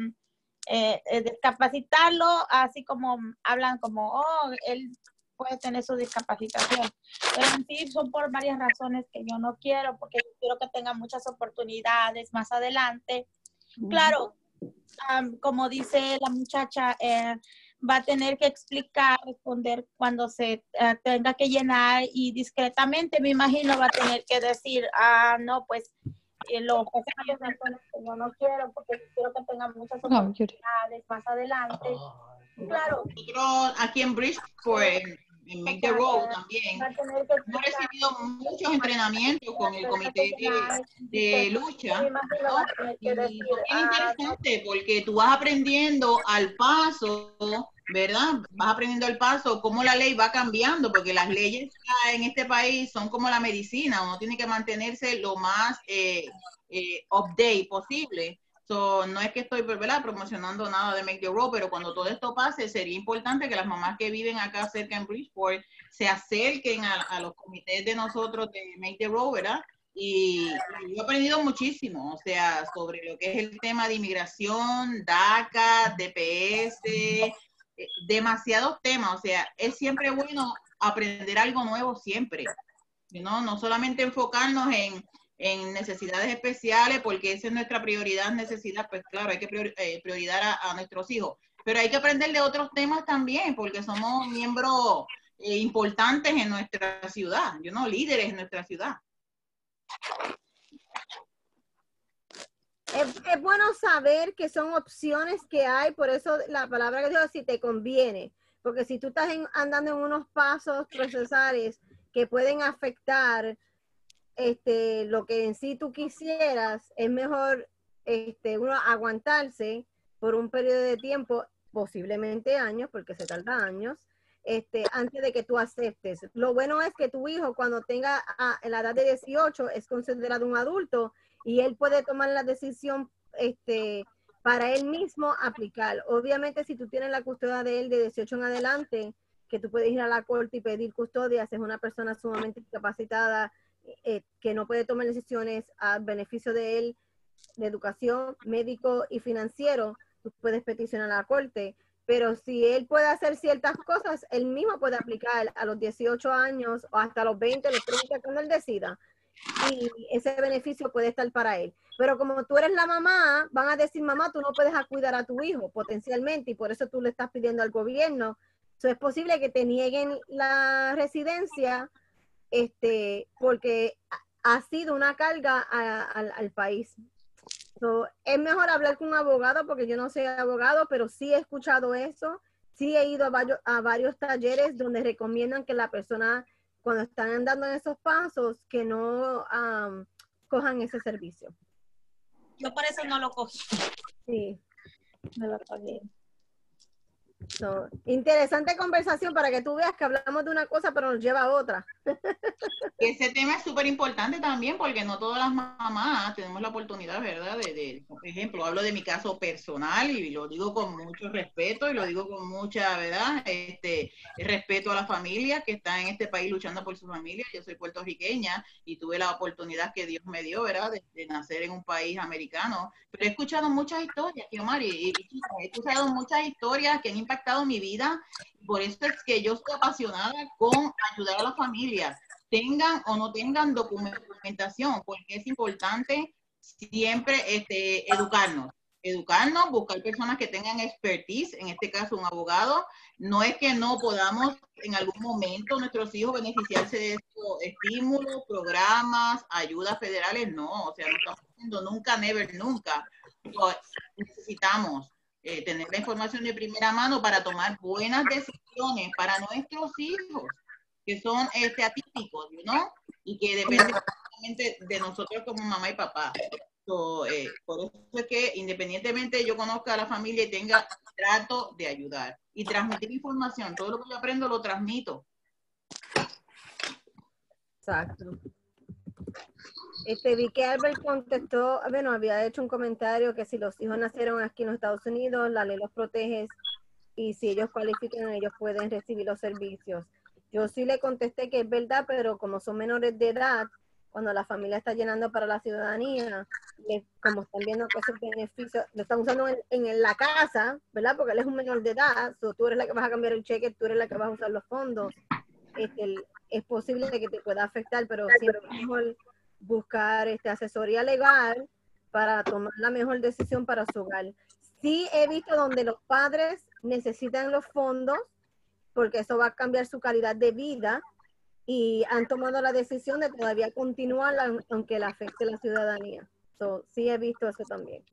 eh, eh, discapacitarlo, así como hablan como, oh, él puede tener su discapacitación, pero en sí son por varias razones que yo no quiero, porque yo quiero que tenga muchas oportunidades más adelante. Claro, um, como dice la muchacha, eh, va a tener que explicar, responder cuando se uh, tenga que llenar, y discretamente me imagino va a tener que decir, ah, no, pues eh, los pasajes que yo no quiero, porque quiero que tenga muchas oportunidades más adelante. Claro. Nosotros aquí en Bridgeport, en, en Make the Road también, hemos recibido muchos entrenamientos con el comité de, de lucha, ¿no? Y es interesante porque tú vas aprendiendo al paso, ¿verdad? Vas aprendiendo al paso cómo la ley va cambiando, porque las leyes en este país son como la medicina, uno tiene que mantenerse lo más eh, eh, update posible. So, no es que estoy, ¿verdad?, promocionando nada de Make the Road, pero cuando todo esto pase, sería importante que las mamás que viven acá cerca en Bridgeport se acerquen a, a los comités de nosotros de Make the Road, ¿verdad? Y, y yo he aprendido muchísimo, o sea, sobre lo que es el tema de inmigración, DACA, D P S, eh, demasiados temas, o sea, es siempre bueno aprender algo nuevo siempre, ¿no? No solamente enfocarnos en en necesidades especiales, porque esa es nuestra prioridad, necesidad, pues claro, hay que prior, eh, priorizar a, a nuestros hijos, pero hay que aprender de otros temas también, porque somos miembros eh, importantes en nuestra ciudad, you know, líderes en nuestra ciudad. Es, es bueno saber que son opciones que hay, por eso la palabra que digo, si te conviene, porque si tú estás en, andando en unos pasos procesales que pueden afectar este, lo que en sí tú quisieras, es mejor este, uno aguantarse por un periodo de tiempo, posiblemente años, porque se tarda años, este, antes de que tú aceptes. Lo bueno es que tu hijo cuando tenga a, a la edad de dieciocho es considerado un adulto y él puede tomar la decisión este, para él mismo aplicar. Obviamente si tú tienes la custodia de él de dieciocho en adelante, que tú puedes ir a la corte y pedir custodia, si es una persona sumamente discapacitada, eh, que no puede tomar decisiones a beneficio de él, de educación, médico y financiero, tú puedes peticionar a la corte. Pero si él puede hacer ciertas cosas, él mismo puede aplicar a los dieciocho años o hasta los veinte, los treinta, cuando él decida. Y ese beneficio puede estar para él. Pero como tú eres la mamá, van a decir, mamá, tú no puedes cuidar a tu hijo potencialmente y por eso tú le estás pidiendo al gobierno. So, es posible que te nieguen la residencia este, porque ha sido una carga a, a, al país. So, es mejor hablar con un abogado porque yo no soy abogado, pero sí he escuchado eso. Sí he ido a varios, a varios talleres donde recomiendan que la persona, cuando están andando en esos pasos, que no um, cojan ese servicio. Yo por eso no lo cogí. Sí, me lo pagué. So, interesante conversación para que tú veas que hablamos de una cosa pero nos lleva a otra. Ese tema es súper importante también porque no todas las mamás tenemos la oportunidad, ¿verdad? De, de, por ejemplo, hablo de mi caso personal y lo digo con mucho respeto y lo digo con mucha, ¿verdad? Este, respeto a las familias que están en este país luchando por su familia. Yo soy puertorriqueña y tuve la oportunidad que Dios me dio, ¿verdad? De, de nacer en un país americano. Pero he escuchado muchas historias, Kiomari, y, y he escuchado muchas historias que han impactado mi vida. Por eso es que yo estoy apasionada con ayudar a las familias, tengan o no tengan documentación, porque es importante siempre este, educarnos, educarnos, buscar personas que tengan expertise, en este caso un abogado. No es que no podamos en algún momento nuestros hijos beneficiarse de estos estímulos, programas, ayudas federales, no, o sea, no estamos haciendo nunca, never, nunca. Pero necesitamos eh, tener la información de primera mano para tomar buenas decisiones para nuestros hijos, que son este, atípicos, ¿no? Y que dependen de nosotros como mamá y papá. So, eh, por eso es que independientemente yo conozca a la familia y tenga trato de ayudar y transmitir información, todo lo que yo aprendo lo transmito. Exacto. Este, vi que Albert contestó, bueno, había hecho un comentario que si los hijos nacieron aquí en los Estados Unidos, la ley los protege y si ellos cualifican, ellos pueden recibir los servicios. Yo sí le contesté que es verdad, pero como son menores de edad, cuando la familia está llenando para la ciudadanía, les, como están viendo que esos beneficios lo están usando en, en la casa, ¿verdad? Porque él es un menor de edad, so tú eres la que vas a cambiar el cheque, tú eres la que vas a usar los fondos. Este, es posible que te pueda afectar, pero siempre es mejor buscar este, asesoría legal para tomar la mejor decisión para su hogar. Sí he visto donde los padres necesitan los fondos, porque eso va a cambiar su calidad de vida, y han tomado la decisión de todavía continuar aunque le afecte la ciudadanía. So, sí he visto eso también.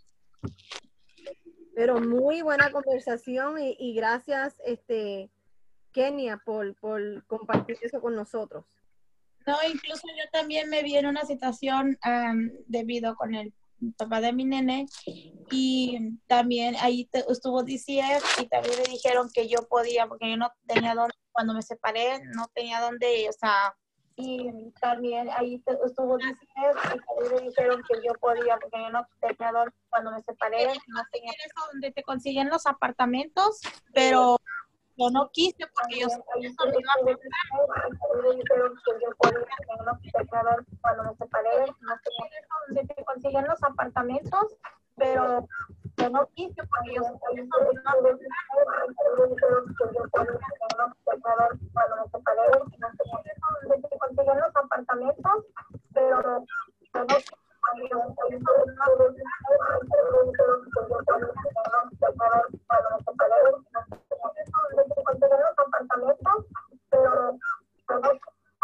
Pero muy buena conversación y, y gracias, este, Kenia, por, por compartir eso con nosotros. No, incluso yo también me vi en una situación um, debido con el papá de mi nene y también ahí te, estuvo D C F y también me dijeron que yo podía, porque yo no tenía dónde, cuando me separé, no tenía dónde, o sea, y también ahí te, estuvo D C F y también me dijeron que yo podía, porque yo no tenía dónde, cuando me separé, no tenía eso donde te consiguen los apartamentos, pero yo no quise porque yo sabía que eso me iba a afectar. Me dijeron que yo podía, porque no tenía dónde, cuando me separé, no tenía eso donde te consiguen los apartamentos, pero yo no quise porque yo sabía que eso me iba a afectar. Me dijeron que yo podía, porque no tenía dónde, cuando me separé, no tenía eso donde te consiguen los apartamentos, pero yo no quise.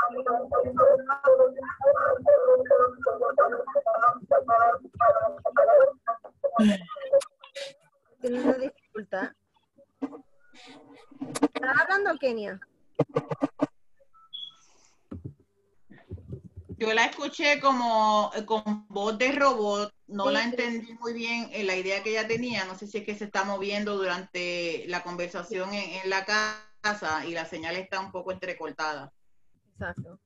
Pero teniendo dificultad. ¿Estás hablando, Kenia? Yo la escuché como eh, con voz de robot, no Sí. la entendí muy bien eh, la idea que ella tenía, no sé si es que se está moviendo durante la conversación en, en la casa y la señal está un poco entrecortada. Exacto.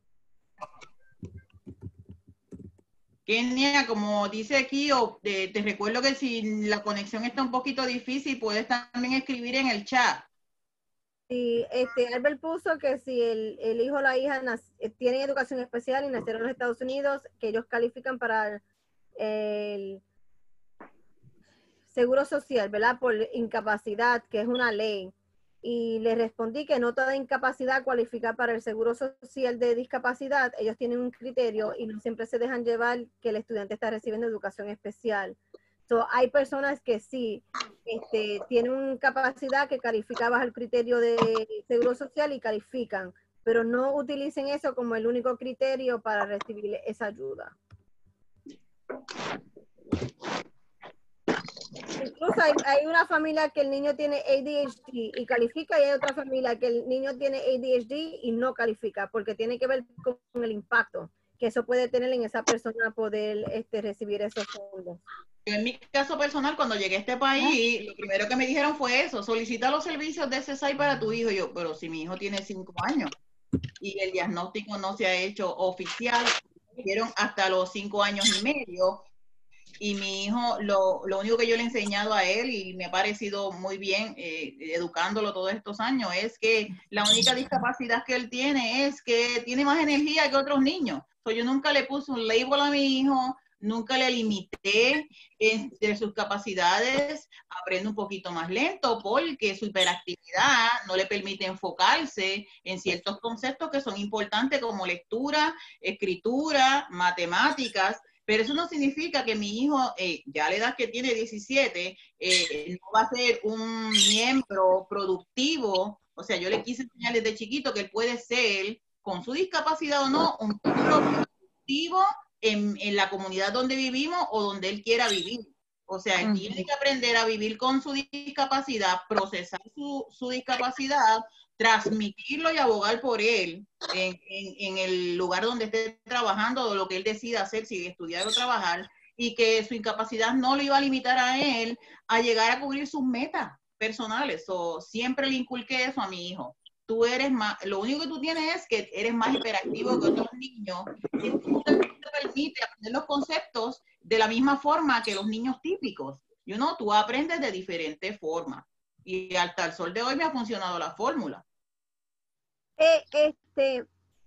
Kenia, como dice aquí, o, eh, te recuerdo que si la conexión está un poquito difícil, puedes también escribir en el chat. Sí, este, Albert puso que si el, el hijo o la hija nac- eh, tienen educación especial y nacieron en los Estados Unidos, que ellos califican para el, el seguro social, ¿verdad? Por incapacidad, que es una ley. Y le respondí que no toda incapacidad cualifica para el seguro social de discapacidad. Ellos tienen un criterio y no siempre se dejan llevar que el estudiante está recibiendo educación especial. So, hay personas que sí este, tienen una capacidad que califica bajo el criterio de seguro social y califican, pero no utilicen eso como el único criterio para recibir esa ayuda. Incluso hay, hay una familia que el niño tiene A D H D y califica, y hay otra familia que el niño tiene A D H D y no califica, porque tiene que ver con el impacto que eso puede tener en esa persona poder este, recibir esos fondos. En mi caso personal, cuando llegué a este país, lo primero que me dijeron fue eso, solicita los servicios de S S I para tu hijo. Yo, pero si mi hijo tiene cinco años y el diagnóstico no se ha hecho oficial, me dijeron hasta los cinco años y medio, y mi hijo, lo, lo único que yo le he enseñado a él, y me ha parecido muy bien eh, educándolo todos estos años, es que la única discapacidad que él tiene es que tiene más energía que otros niños. So, yo nunca le puse un label a mi hijo, nunca le limité entre sus capacidades, aprende un poquito más lento porque su hiperactividad no le permite enfocarse en ciertos conceptos que son importantes como lectura, escritura, matemáticas, pero eso no significa que mi hijo, eh, ya a la edad que tiene diecisiete, eh, no va a ser un miembro productivo. O sea, yo le quise enseñar desde chiquito que él puede ser, con su discapacidad o no, un miembro productivo en, en la comunidad donde vivimos o donde él quiera vivir. O sea, él uh-huh. tiene que aprender a vivir con su discapacidad, procesar su, su discapacidad, transmitirlo y abogar por él en, en, en el lugar donde esté trabajando o lo que él decida hacer, si estudiar o trabajar, y que su incapacidad no lo iba a limitar a él a llegar a cubrir sus metas personales. O siempre le inculqué eso a mi hijo. Tú eres más, lo único que tú tienes es que eres más hiperactivo que otros niños y tú te permite aprender los conceptos de la misma forma que los niños típicos. You know, tú aprendes de diferentes formas. Y hasta el sol de hoy me ha funcionado la fórmula. Eh, este,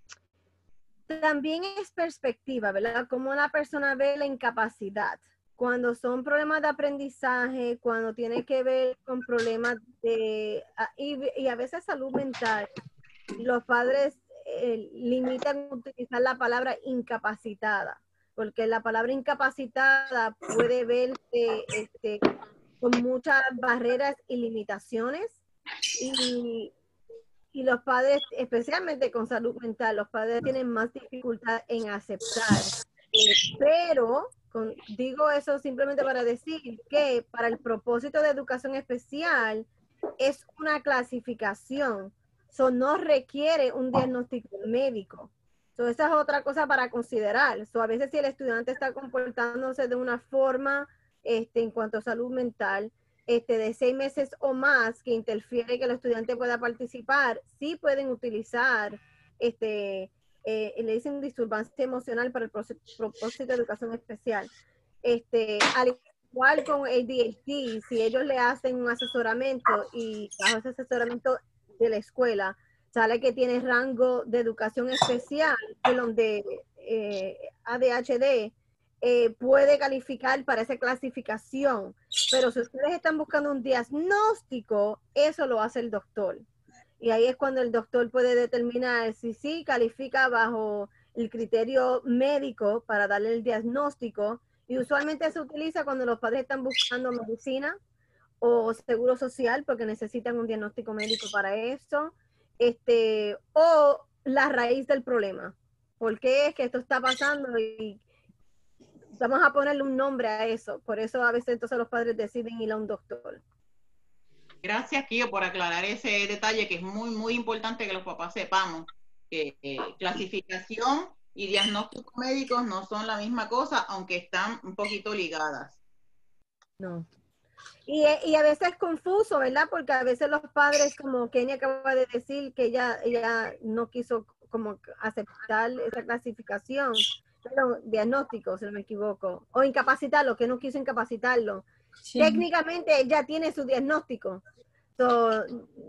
también es perspectiva, ¿verdad? Como una persona ve la incapacidad. Cuando son problemas de aprendizaje, cuando tiene que ver con problemas de, y, y a veces salud mental, los padres eh, limitan utilizar la palabra incapacitada, porque la palabra incapacitada puede verse este, con muchas barreras y limitaciones, y, y los padres, especialmente con salud mental, los padres tienen más dificultad en aceptar. Eh, pero, con, digo eso simplemente para decir que para el propósito de educación especial es una clasificación. So, no requiere un diagnóstico médico. So, esa es otra cosa para considerar. So, a veces si el estudiante está comportándose de una forma este, en cuanto a salud mental, este, de seis meses o más que interfiere que el estudiante pueda participar, sí pueden utilizar, este, eh, le dicen disturbancia emocional para el propósito de educación especial. Este, al igual con A D H D, si ellos le hacen un asesoramiento y bajo ese asesoramiento de la escuela sale que tiene rango de educación especial, perdón, de eh, A D H D, eh, puede calificar para esa clasificación. Pero si ustedes están buscando un diagnóstico, eso lo hace el doctor. Y ahí es cuando el doctor puede determinar si sí califica bajo el criterio médico para darle el diagnóstico. Y usualmente se utiliza cuando los padres están buscando medicina o seguro social porque necesitan un diagnóstico médico para eso, este, o la raíz del problema. ¿Por qué es que esto está pasando? Y vamos a ponerle un nombre a eso. Por eso a veces entonces los padres deciden ir a un doctor. Gracias, Kio, por aclarar ese detalle que es muy, muy importante que los papás sepamos. Que eh, clasificación y diagnósticos médicos no son la misma cosa, aunque están un poquito ligadas. No. Y, y a veces es confuso, ¿verdad? Porque a veces los padres, como Kenia acaba de decir, que ella, ella no quiso como aceptar esa clasificación, pero diagnóstico, si no me equivoco, o incapacitarlo, que no quiso incapacitarlo. Sí. Técnicamente ella tiene su diagnóstico. So,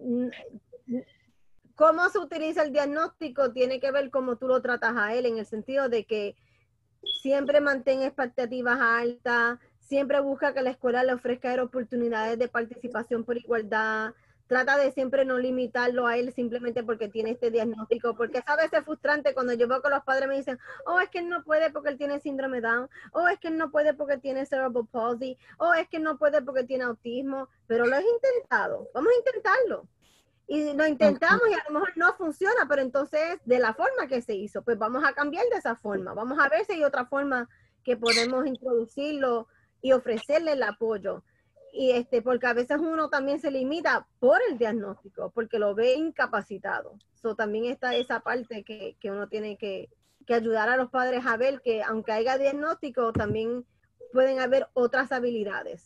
¿cómo se utiliza el diagnóstico? Tiene que ver cómo tú lo tratas a él, en el sentido de que siempre mantén expectativas altas, siempre busca que la escuela le ofrezca oportunidades de participación por igualdad, trata de siempre no limitarlo a él simplemente porque tiene este diagnóstico, porque es a veces frustrante cuando yo veo que los padres me dicen, oh, es que él no puede porque él tiene síndrome Down, o oh, es que él no puede porque tiene cerebral palsy, o oh, es que él no puede porque tiene autismo, pero lo he intentado, vamos a intentarlo. Y lo intentamos y a lo mejor no funciona, pero entonces de la forma que se hizo, pues vamos a cambiar de esa forma, vamos a ver si hay otra forma que podemos introducirlo y ofrecerle el apoyo. Y este, porque a veces uno también se limita por el diagnóstico, porque lo ve incapacitado. So, también está esa parte que, que uno tiene que, que ayudar a los padres a ver que aunque haya diagnóstico, también pueden haber otras habilidades.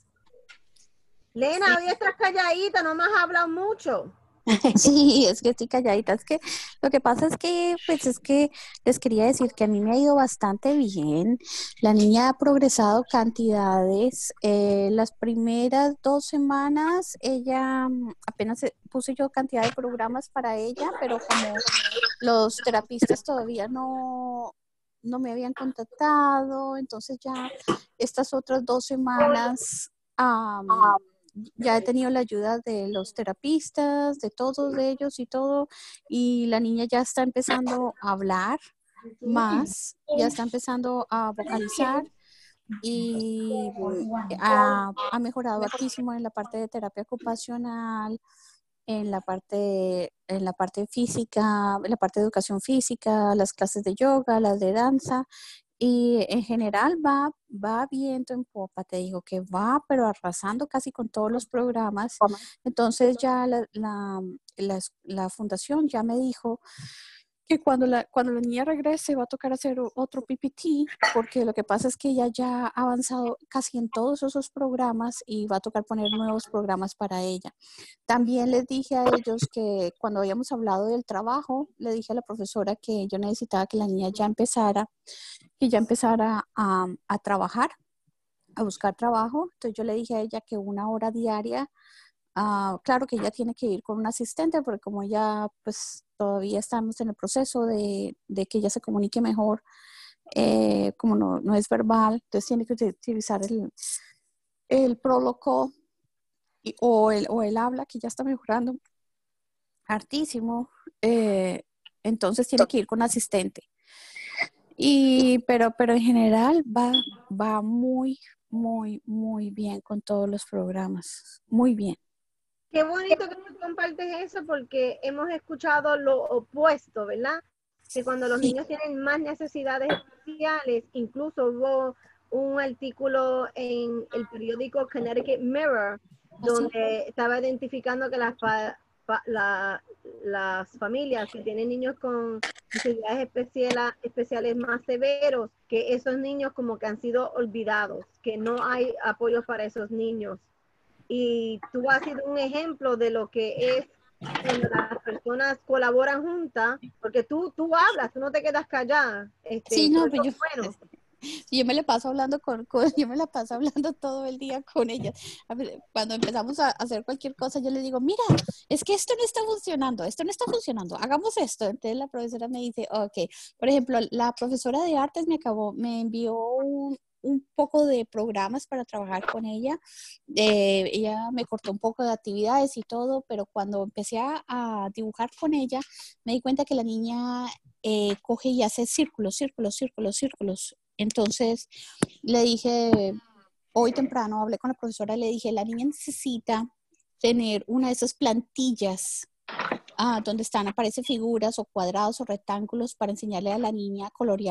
Lena, hoy estás calladita, no me has hablado mucho. Sí, es que estoy calladita. Es que lo que pasa es que, pues es que les quería decir que a mí me ha ido bastante bien. La niña ha progresado cantidades. Eh, las primeras dos semanas, ella apenas puse yo cantidad de programas para ella, pero como los terapistas todavía no, no me habían contactado, entonces ya estas otras dos semanas... Um, ya he tenido la ayuda de los terapistas, de todos ellos y todo, y la niña ya está empezando a hablar más, ya está empezando a vocalizar y ha, ha mejorado altísimo en la parte de terapia ocupacional, en la parte, en la parte física, en la parte de educación física, las clases de yoga, las de danza. Y en general va, va viento en popa, te digo que va, pero arrasando casi con todos los programas. Entonces ya la, la, la, la fundación ya me dijo que cuando la, cuando la niña regrese va a tocar hacer otro P P T, porque lo que pasa es que ella ya ha avanzado casi en todos esos programas y va a tocar poner nuevos programas para ella. También les dije a ellos que cuando habíamos hablado del trabajo, le dije a la profesora que yo necesitaba que la niña ya empezara, que ya empezara a, a trabajar, a buscar trabajo. Entonces yo le dije a ella que una hora diaria, uh, claro que ella tiene que ir con un asistente, porque como ella pues todavía estamos en el proceso de, de que ella se comunique mejor, eh, como no, no es verbal, entonces tiene que utilizar el, el Proloco y, o, el, o el habla, que ya está mejorando hartísimo, eh, entonces tiene que ir con asistente. Y, pero, pero en general va, va muy, muy, muy bien con todos los programas, muy bien. Qué bonito que tú compartes eso, porque hemos escuchado lo opuesto, ¿verdad? Que cuando los sí. niños tienen más necesidades especiales, incluso hubo un artículo en el periódico Connecticut Mirror, donde ¿sí? estaba identificando que las, fa, fa, la, las familias que tienen niños con necesidades especiales, especiales más severos, que esos niños como que han sido olvidados, que no hay apoyo para esos niños. Y tú has sido un ejemplo de lo que es cuando las personas colaboran juntas, porque tú, tú hablas, tú no te quedas callada. Este, sí, no, pero yo, bueno. yo me la paso hablando con, con, yo me la paso hablando todo el día con ellas. Cuando empezamos a hacer cualquier cosa, yo le digo, mira, es que esto no está funcionando, esto no está funcionando, hagamos esto. Entonces la profesora me dice, ok, por ejemplo, la profesora de artes me acabó, me envió un, un poco de programas para trabajar con ella. Eh, ella me cortó un poco de actividades y todo, pero cuando empecé a, a dibujar con ella, me di cuenta que la niña eh, coge y hace círculos, círculos, círculos, círculos. Entonces le dije, hoy temprano hablé con la profesora y le dije, la niña necesita tener una de esas plantillas ah, donde están, aparecen figuras o cuadrados o rectángulos para enseñarle a la niña a colorear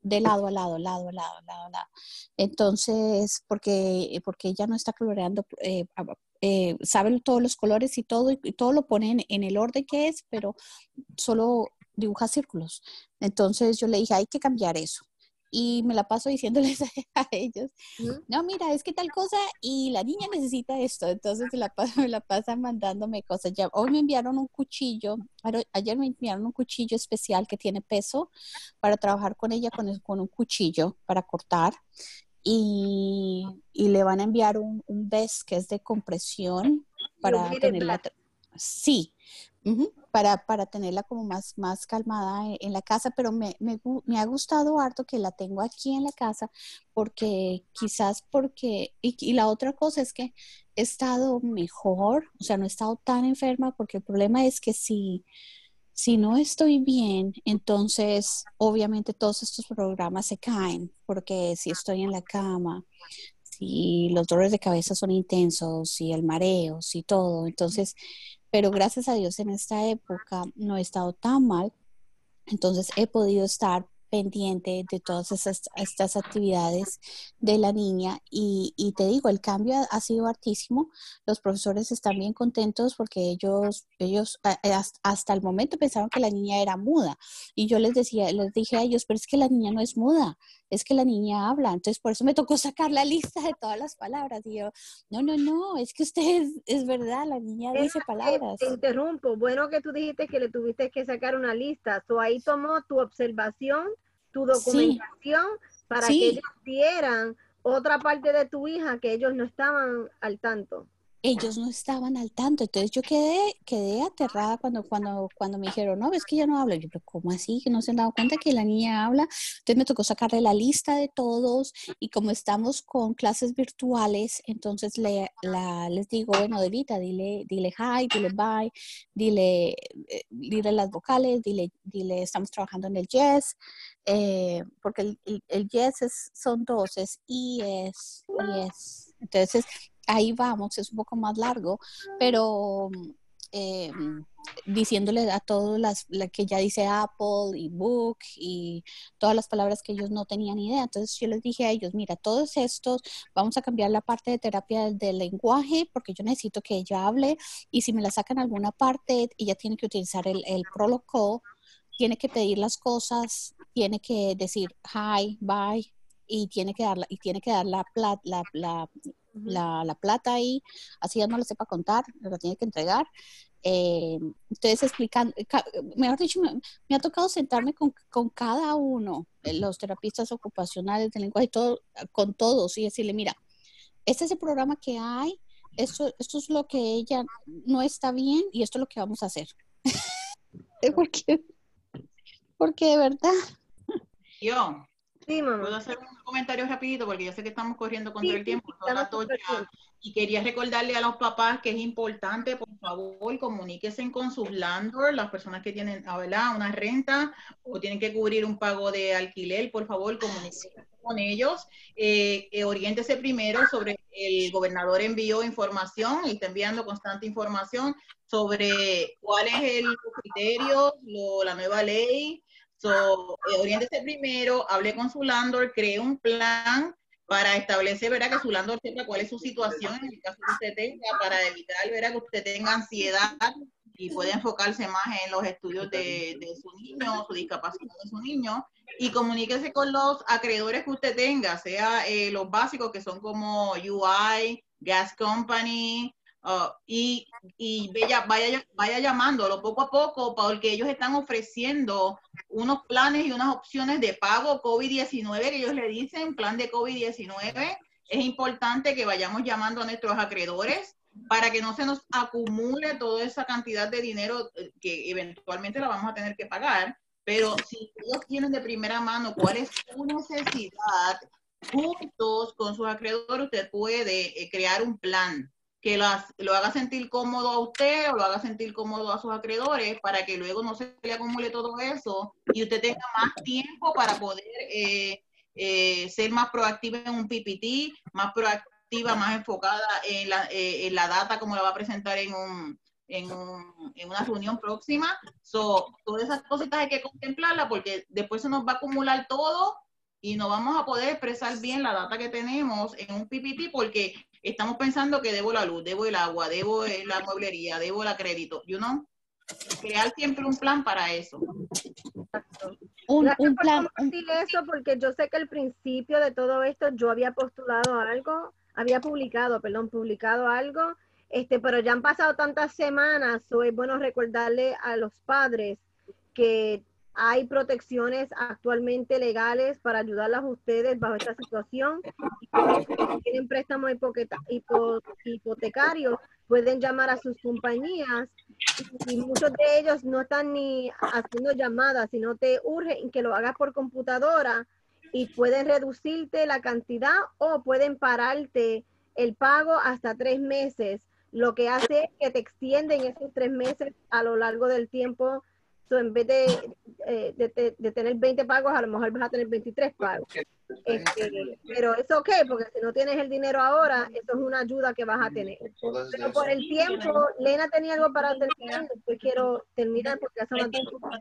de lado a lado, lado a lado, lado a lado. Entonces, porque, porque ella no está coloreando, eh, eh, sabe todos los colores y todo, y todo lo pone en, en el orden que es, pero solo dibuja círculos. Entonces yo le dije, hay que cambiar eso. Y me la paso diciéndoles a ellos, no, mira, es que tal cosa y la niña necesita esto. Entonces me la, paso, me la pasan mandándome cosas. Ya, hoy me enviaron un cuchillo, ayer me enviaron un cuchillo especial que tiene peso para trabajar con ella con, con un cuchillo para cortar. Y, y le van a enviar un, un vest que es de compresión para tenerla. Sí. Uh-huh, para, para tenerla como más, más calmada en, en la casa, pero me, me, me ha gustado harto que la tengo aquí en la casa, porque quizás porque, y, y la otra cosa es que he estado mejor, o sea, no he estado tan enferma, porque el problema es que si, si no estoy bien, entonces obviamente todos estos programas se caen, porque si estoy en la cama, si los dolores de cabeza son intensos, si el mareo, si todo, entonces... Pero gracias a Dios en esta época no he estado tan mal, entonces he podido estar pendiente de todas esas, estas actividades de la niña y, y te digo, el cambio ha, ha sido hartísimo. Los profesores están bien contentos porque ellos, ellos hasta el momento pensaron que la niña era muda y yo les decía, les dije a ellos, pero es que la niña no es muda, es que la niña habla, entonces por eso me tocó sacar la lista de todas las palabras y yo, no, no, no, es que usted es, es verdad, la niña dice palabras. Te interrumpo, bueno que tú dijiste que le tuviste que sacar una lista, so ahí tomó tu observación, tu documentación, sí, para sí. que ellos dieran otra parte de tu hija que ellos no estaban al tanto. Ellos no estaban al tanto, entonces yo quedé, quedé aterrada cuando, cuando, cuando me dijeron, no, ves que ya no habla. Yo, pero ¿cómo así? Que no se han dado cuenta que la niña habla. Entonces me tocó sacarle la lista de todos y como estamos con clases virtuales, entonces le, la, les digo, bueno, Delita, dile, dile hi, dile bye, dile, eh, dile las vocales, dile, dile, estamos trabajando en el yes, eh, porque el, el, el yes es, son dos, es I, es, y es. Entonces, ahí vamos, es un poco más largo, pero eh, diciéndole a todos las la que ya dice Apple y Book y todas las palabras que ellos no tenían idea. Entonces yo les dije a ellos, mira, todos estos, vamos a cambiar la parte de terapia del, del lenguaje porque yo necesito que ella hable y si me la sacan alguna parte, ella tiene que utilizar el, el protocol, tiene que pedir las cosas, tiene que decir hi, bye y tiene que dar la, y tiene que dar la, la, la, la La, la plata ahí, así ya no le sepa contar, la tiene que entregar. Eh, entonces explicando, mejor dicho, me, me ha tocado sentarme con, con cada uno, los terapistas ocupacionales del lenguaje, y todo, con todos, y decirle, mira, este es el programa que hay, esto, esto es lo que ella no está bien, y esto es lo que vamos a hacer. porque, porque de verdad. Yo. Sí, mamá. Puedo hacer un comentario rapidito porque yo sé que estamos corriendo contra sí, el tiempo, son las dos ya, y quería recordarle a los papás que es importante, por favor, comuníquense con sus landlords, las personas que tienen, ¿verdad?, una renta o tienen que cubrir un pago de alquiler, por favor, comuníquense con ellos, eh, eh, oriéntese primero sobre, el gobernador envió información y está enviando constante información sobre cuál es el criterio, lo, la nueva ley. So, eh, oriéntese primero, hable con su landlord, cree un plan para establecer, ¿verdad?, que su landlord sepa cuál es su situación en el caso que usted tenga, para evitar, ¿verdad?, que usted tenga ansiedad y pueda enfocarse más en los estudios de, de su niño, su discapacidad de su niño, y comuníquese con los acreedores que usted tenga, sea eh, los básicos que son como U I, Gas Company, Uh, y, y vaya, vaya, vaya llamándolo poco a poco porque ellos están ofreciendo unos planes y unas opciones de pago COVID diecinueve que ellos le dicen, plan de COVID diecinueve. Es importante que vayamos llamando a nuestros acreedores para que no se nos acumule toda esa cantidad de dinero que eventualmente la vamos a tener que pagar, pero si ellos tienen de primera mano cuál es su necesidad, juntos con sus acreedores usted puede eh, crear un plan que las, lo haga sentir cómodo a usted o lo haga sentir cómodo a sus acreedores para que luego no se le acumule todo eso y usted tenga más tiempo para poder eh, eh, ser más proactiva en un P P T, más proactiva, más enfocada en la, eh, en la data como la va a presentar en, un, en, un, en una reunión próxima. So, todas esas cositas hay que contemplarlas porque después se nos va a acumular todo y no vamos a poder expresar bien la data que tenemos en un P P T porque estamos pensando que debo la luz, debo el agua, debo la mueblería, debo el crédito, you know? Crear siempre un plan para eso. Un, Gracias un por plan, un- compartir eso, porque yo sé que al principio de todo esto yo había postulado algo, había publicado, perdón, publicado algo, este, pero ya han pasado tantas semanas, so es bueno recordarle a los padres que hay protecciones actualmente legales para ayudarlas a ustedes bajo esta situación. Si tienen préstamos hipoqueta- hipo- hipotecarios, pueden llamar a sus compañías y muchos de ellos no están ni haciendo llamadas, sino te urgen que lo hagas por computadora y pueden reducirte la cantidad o pueden pararte el pago hasta tres meses, lo que hace que te extienden esos tres meses a lo largo del tiempo. So, en vez de, eh, de, de- de tener veinte pagos, a lo mejor vas a tener veintitrés pagos. Este, pero es ok, porque si no tienes el dinero ahora, eso es una ayuda que vas a tener. Pero por el tiempo, Lena tenía algo para terminar, después quiero terminar porque hace una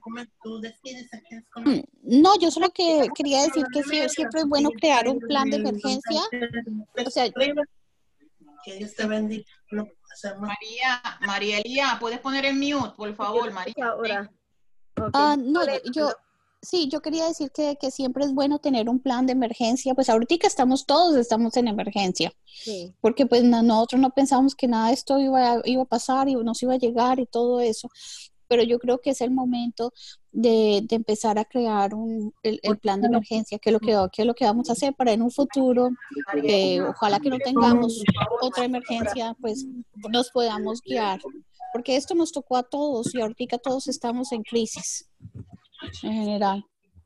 Mm, No, yo solo que quería decir que sí- siempre es bueno crear un plan de emergencia. O sea, Que Dios te bendiga. No puedo hacer más. María, María Elía, ¿puedes poner en mute, por favor, María? ahora. Ok. ah, no, yo, Lena, yo- sí, yo quería decir que, que siempre es bueno tener un plan de emergencia. Pues ahorita estamos todos, estamos en emergencia, sí. porque pues no- nosotros no pensamos que nada de esto iba a, iba a pasar y nos iba a llegar y todo eso. Pero yo creo que es el momento de, de empezar a crear un, el, el plan de emergencia, que es lo que, que es lo que vamos a hacer para en un futuro, que ojalá que no tengamos otra emergencia, pues nos podamos guiar. Porque esto nos tocó a todos y ahorita todos estamos en crisis en general.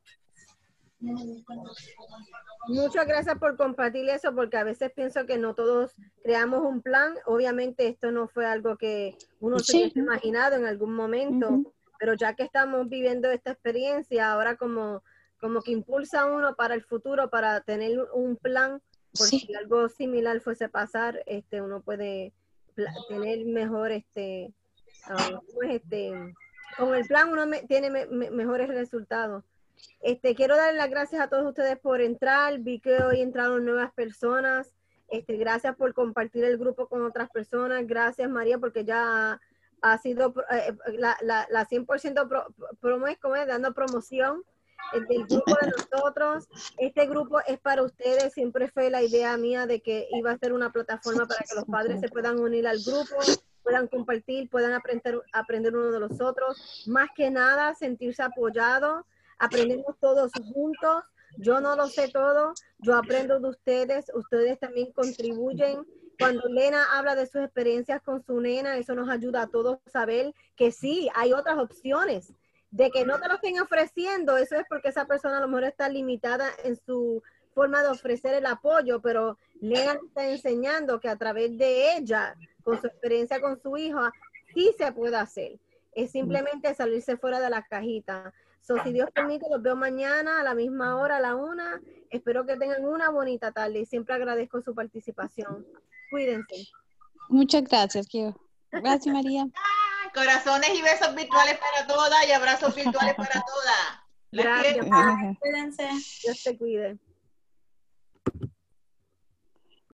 Muchas gracias por compartir eso, porque a veces pienso que no todos creamos un plan. Obviamente esto no fue algo que uno se Sí. hubiese imaginado en algún momento, Ujú. pero ya que estamos viviendo esta experiencia, ahora como, como que impulsa a uno para el futuro, para tener un plan, por Sí. si algo similar fuese a pasar, este, uno puede pla- tener mejor, este, ah, pues, este, con el plan uno me- tiene me- me- mejores resultados. Este, quiero dar las gracias a todos ustedes por entrar. Vi que hoy entraron nuevas personas. Este, gracias por compartir el grupo con otras personas. Gracias, María, porque ya ha sido eh, la, la, la cien por ciento pro, promo es como es, dando promoción eh, del grupo de nosotros. Este grupo es para ustedes. Siempre fue la idea mía de que iba a ser una plataforma para que los padres se puedan unir al grupo, puedan compartir, puedan aprender, aprender uno de los otros. Más que nada, sentirse apoyados. Aprendemos todos juntos. Yo no lo sé todo, yo aprendo de ustedes, ustedes también contribuyen. Cuando Lena habla de sus experiencias con su nena, eso nos ayuda a todos a saber que sí, hay otras opciones. De que no te lo estén ofreciendo, eso es porque esa persona a lo mejor está limitada en su forma de ofrecer el apoyo, pero Lena está enseñando que a través de ella, con su experiencia con su hija, sí se puede hacer. Es simplemente salirse fuera de la cajita. So, si Dios permite, los veo mañana a la misma hora, a la una. Espero que tengan una bonita tarde y siempre agradezco su participación. Cuídense. Muchas gracias, Kio. Gracias, María. Ah, corazones y besos virtuales para todas y abrazos virtuales para todas. Las Gracias. quiero. Cuídense. Dios te cuide.